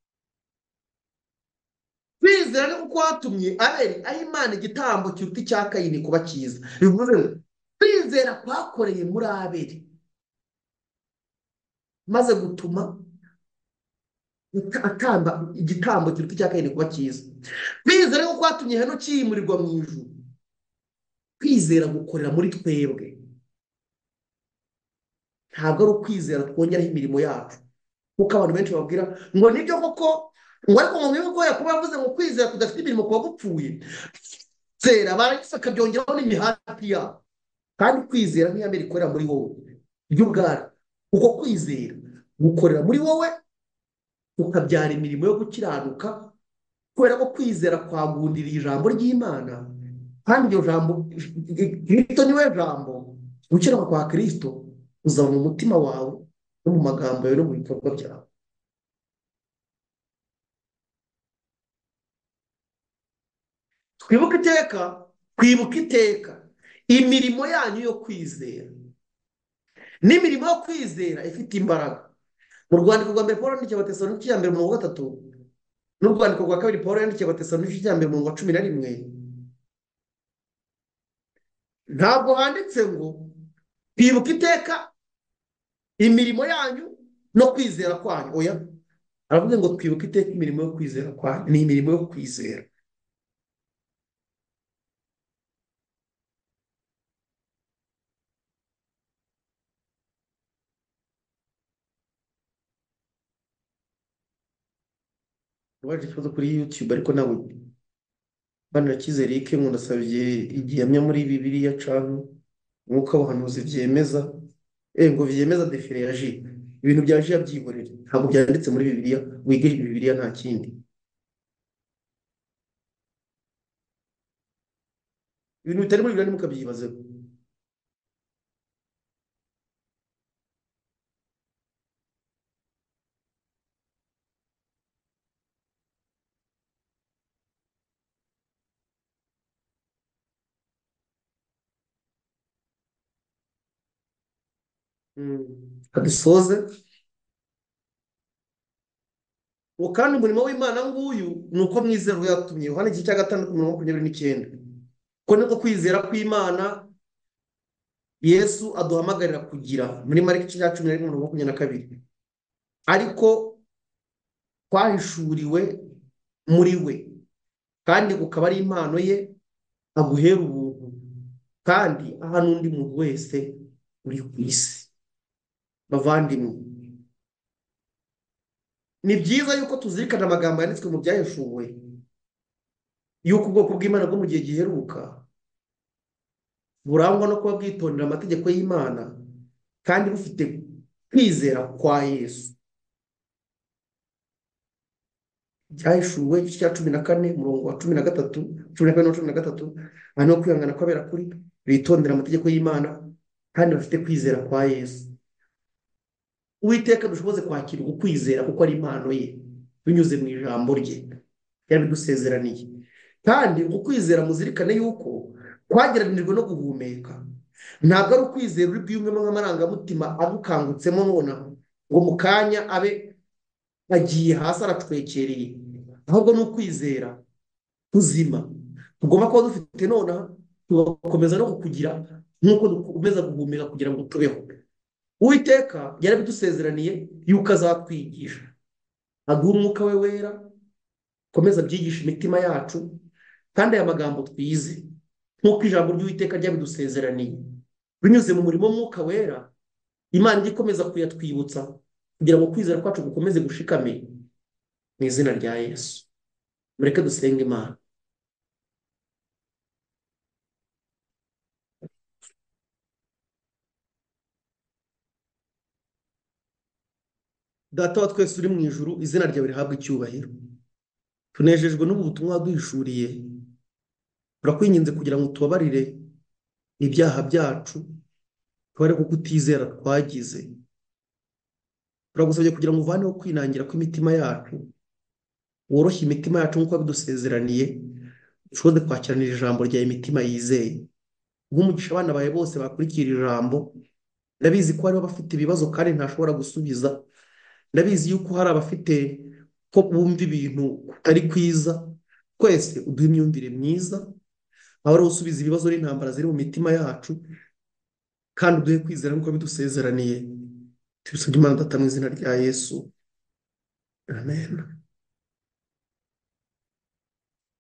kwizera ni uko kwatumye Abeli aha Imana igitambo kiruta icya Kayini kuba cyiza. Bivuze ngo kwizera kwakoreye muri Abeli maze gutuma atamba igitambo kiruta icya Kayini kuba cyiza. Kwizera ni uko kwatumye Henoki yimurirwa mu ijuru. Kwizera gukorera muri twebwe, ntabwo ari ukwizera twongeraho imirimo yacu kuko abantu benshi babwira ngo nibyo koko, ngo ariko mu mivugo ya kuba yavuze ngo kwizera kudafite imirimo kuba gupfuye. Kwizera baragisa akabyongeraho n'imihati yabo, kandi kwizera nk'iyambere ikorera muri wowe ry'ubwara, kuko kwizera gukorera muri wowe ukabyara imirimo yo gukiranuka, kubera ko kwizera kwagundiriye ijambo ry'Imana, kandi iryo jambo Kristo niwe jambo. Gukiranuka kwa Kristo uzaba mu mutima wawe no mu magambo yawe no mu bikorwa byawe. Twibuke iteka, kwibuka iteka imirimo yanyu yo kwizera. N'imirimo yo kwizera ifite imbaraga. Mu rwandiko rwa mbere Pawulo yandikiye Abatesalonike ya mbere mu wa gatatu, n'urwandiko rwa kabiri Pawulo yandikiye Abatesalonike ya mbere mu wa cumi na rimwe, ntabwo handitse ngo kwibuka iteka imirimo yanyu no kwizera kwanyu. Oya, aravuga ngo twibuke iteka imirimo yo kwizera kwanyu. Ni imirimo yo kwizera. Waje ikibazo kuri YouTube ariko nawe banarakize Eric ngo ndasabye igihamya muri Bibiliya canke nk'uko abahanuzi byemeza, eh ngo byemeza defile ya J. Ibintu bya J yabyihorera, ntabwo byanditse muri Bibiliya. Wige Bibiliya nta kindi. Ibintu bitari muri Bibiliya nimukabyibazeho. Kadusoze uwo kandi umurimo w'Imana nguyu ni uko mwizera yatumye. Yohana igice cya gatandatu mirongo makumyabiri n'icyenda. Ko niko kwizera kw'Imana Yesu aduhamagarira kugira muri Mariko igice cya cumi na rimwe mirongo makumyabiri na kabiri. Ariko twahishuriwe muri we, kandi ukaba ari impano ye aguhera ubuntu, kandi aha n'undi muntu wese uri ku isi. Bavandimwe, ni byiza yuko tuzirikana amagambo yanditswe mu byahishuwe yuko ubwoko bw'Imana bwo mu gihe giheruka burangwa no kuba bwitondera amategeko y'Imana kandi bufite kwizera kwa Yesu. Byahishuwe igice cya cumi na kane umurongo wa cumi na gatatu, cumi na kane na cumi na gatatu, hano kwihangana kw'abera kuri bitondera amategeko y'Imana kandi bafite kwizera kwa Yesu. Uwiteka dushoboze kwakira ukwizera kuko ari impano ye binyuze mu ijambo rye yabidusezeraniye. Kandi ukwizera muzirikane yuko kwageranijwe no guhumeka, ntabwo ari ukwizera uri bwiyumvemo nk'amarangamutima agukangutsemo nonaha ngo mu kanya abe agiye hasi aracwekereye, ahubwo ni ukwizera kuzima tugomba kuba dufite nonaha, tugakomeza no kukugira nk'uko dukomeza guhumeka kugira ngo tubeho. Uwiteka yarabidusezeraniye yuko azatwigisha, aduha umwuka we wera, komeza byigisha imitima yacu, kandi aya magambo twize nk'uko ijambo ry'Uwiteka ryabidusezeraniye binyuze mu murimo w'umwuka wera, Imana ikomeza kuyatwibutsa kugira ngo kwizera kwacu gukomeze gushikame mu izina rya Yesu. Mureke dusenge Imana. Data wa twese uri mu ijuru, izina ryawe rihabwe icyubahiro. Tunejejwe n'ubu butumwa waduhishuriye, turakwinginze kugira ngo tubabarire ibyaha byacu, tubare kuko utizera twagize. turagusabye kugira ngo uvaneho kwinangira kw'imitima yacu, woroshye imitima yacu nk'uko wabidusezeraniye, dushoboze kwakiranira ijambo ryawe imitima yizeye. Nk'umugisha abana bawe bose bakurikira ijambo, ndabizi ko hariho abafite ibibazo kandi ntashobora gusubiza, ndabizi yuko hari abafite ko bumva ibintu kutari kwiza. Twese uduhe imyumvire myiza, aho ari usubiza ibibazo n'intambara ziri mu mitima yacu, kandi uduhe kwizera nk'uko bidusezeraniye. Tubisabye Imana Data mu izina rya Yesu, amen.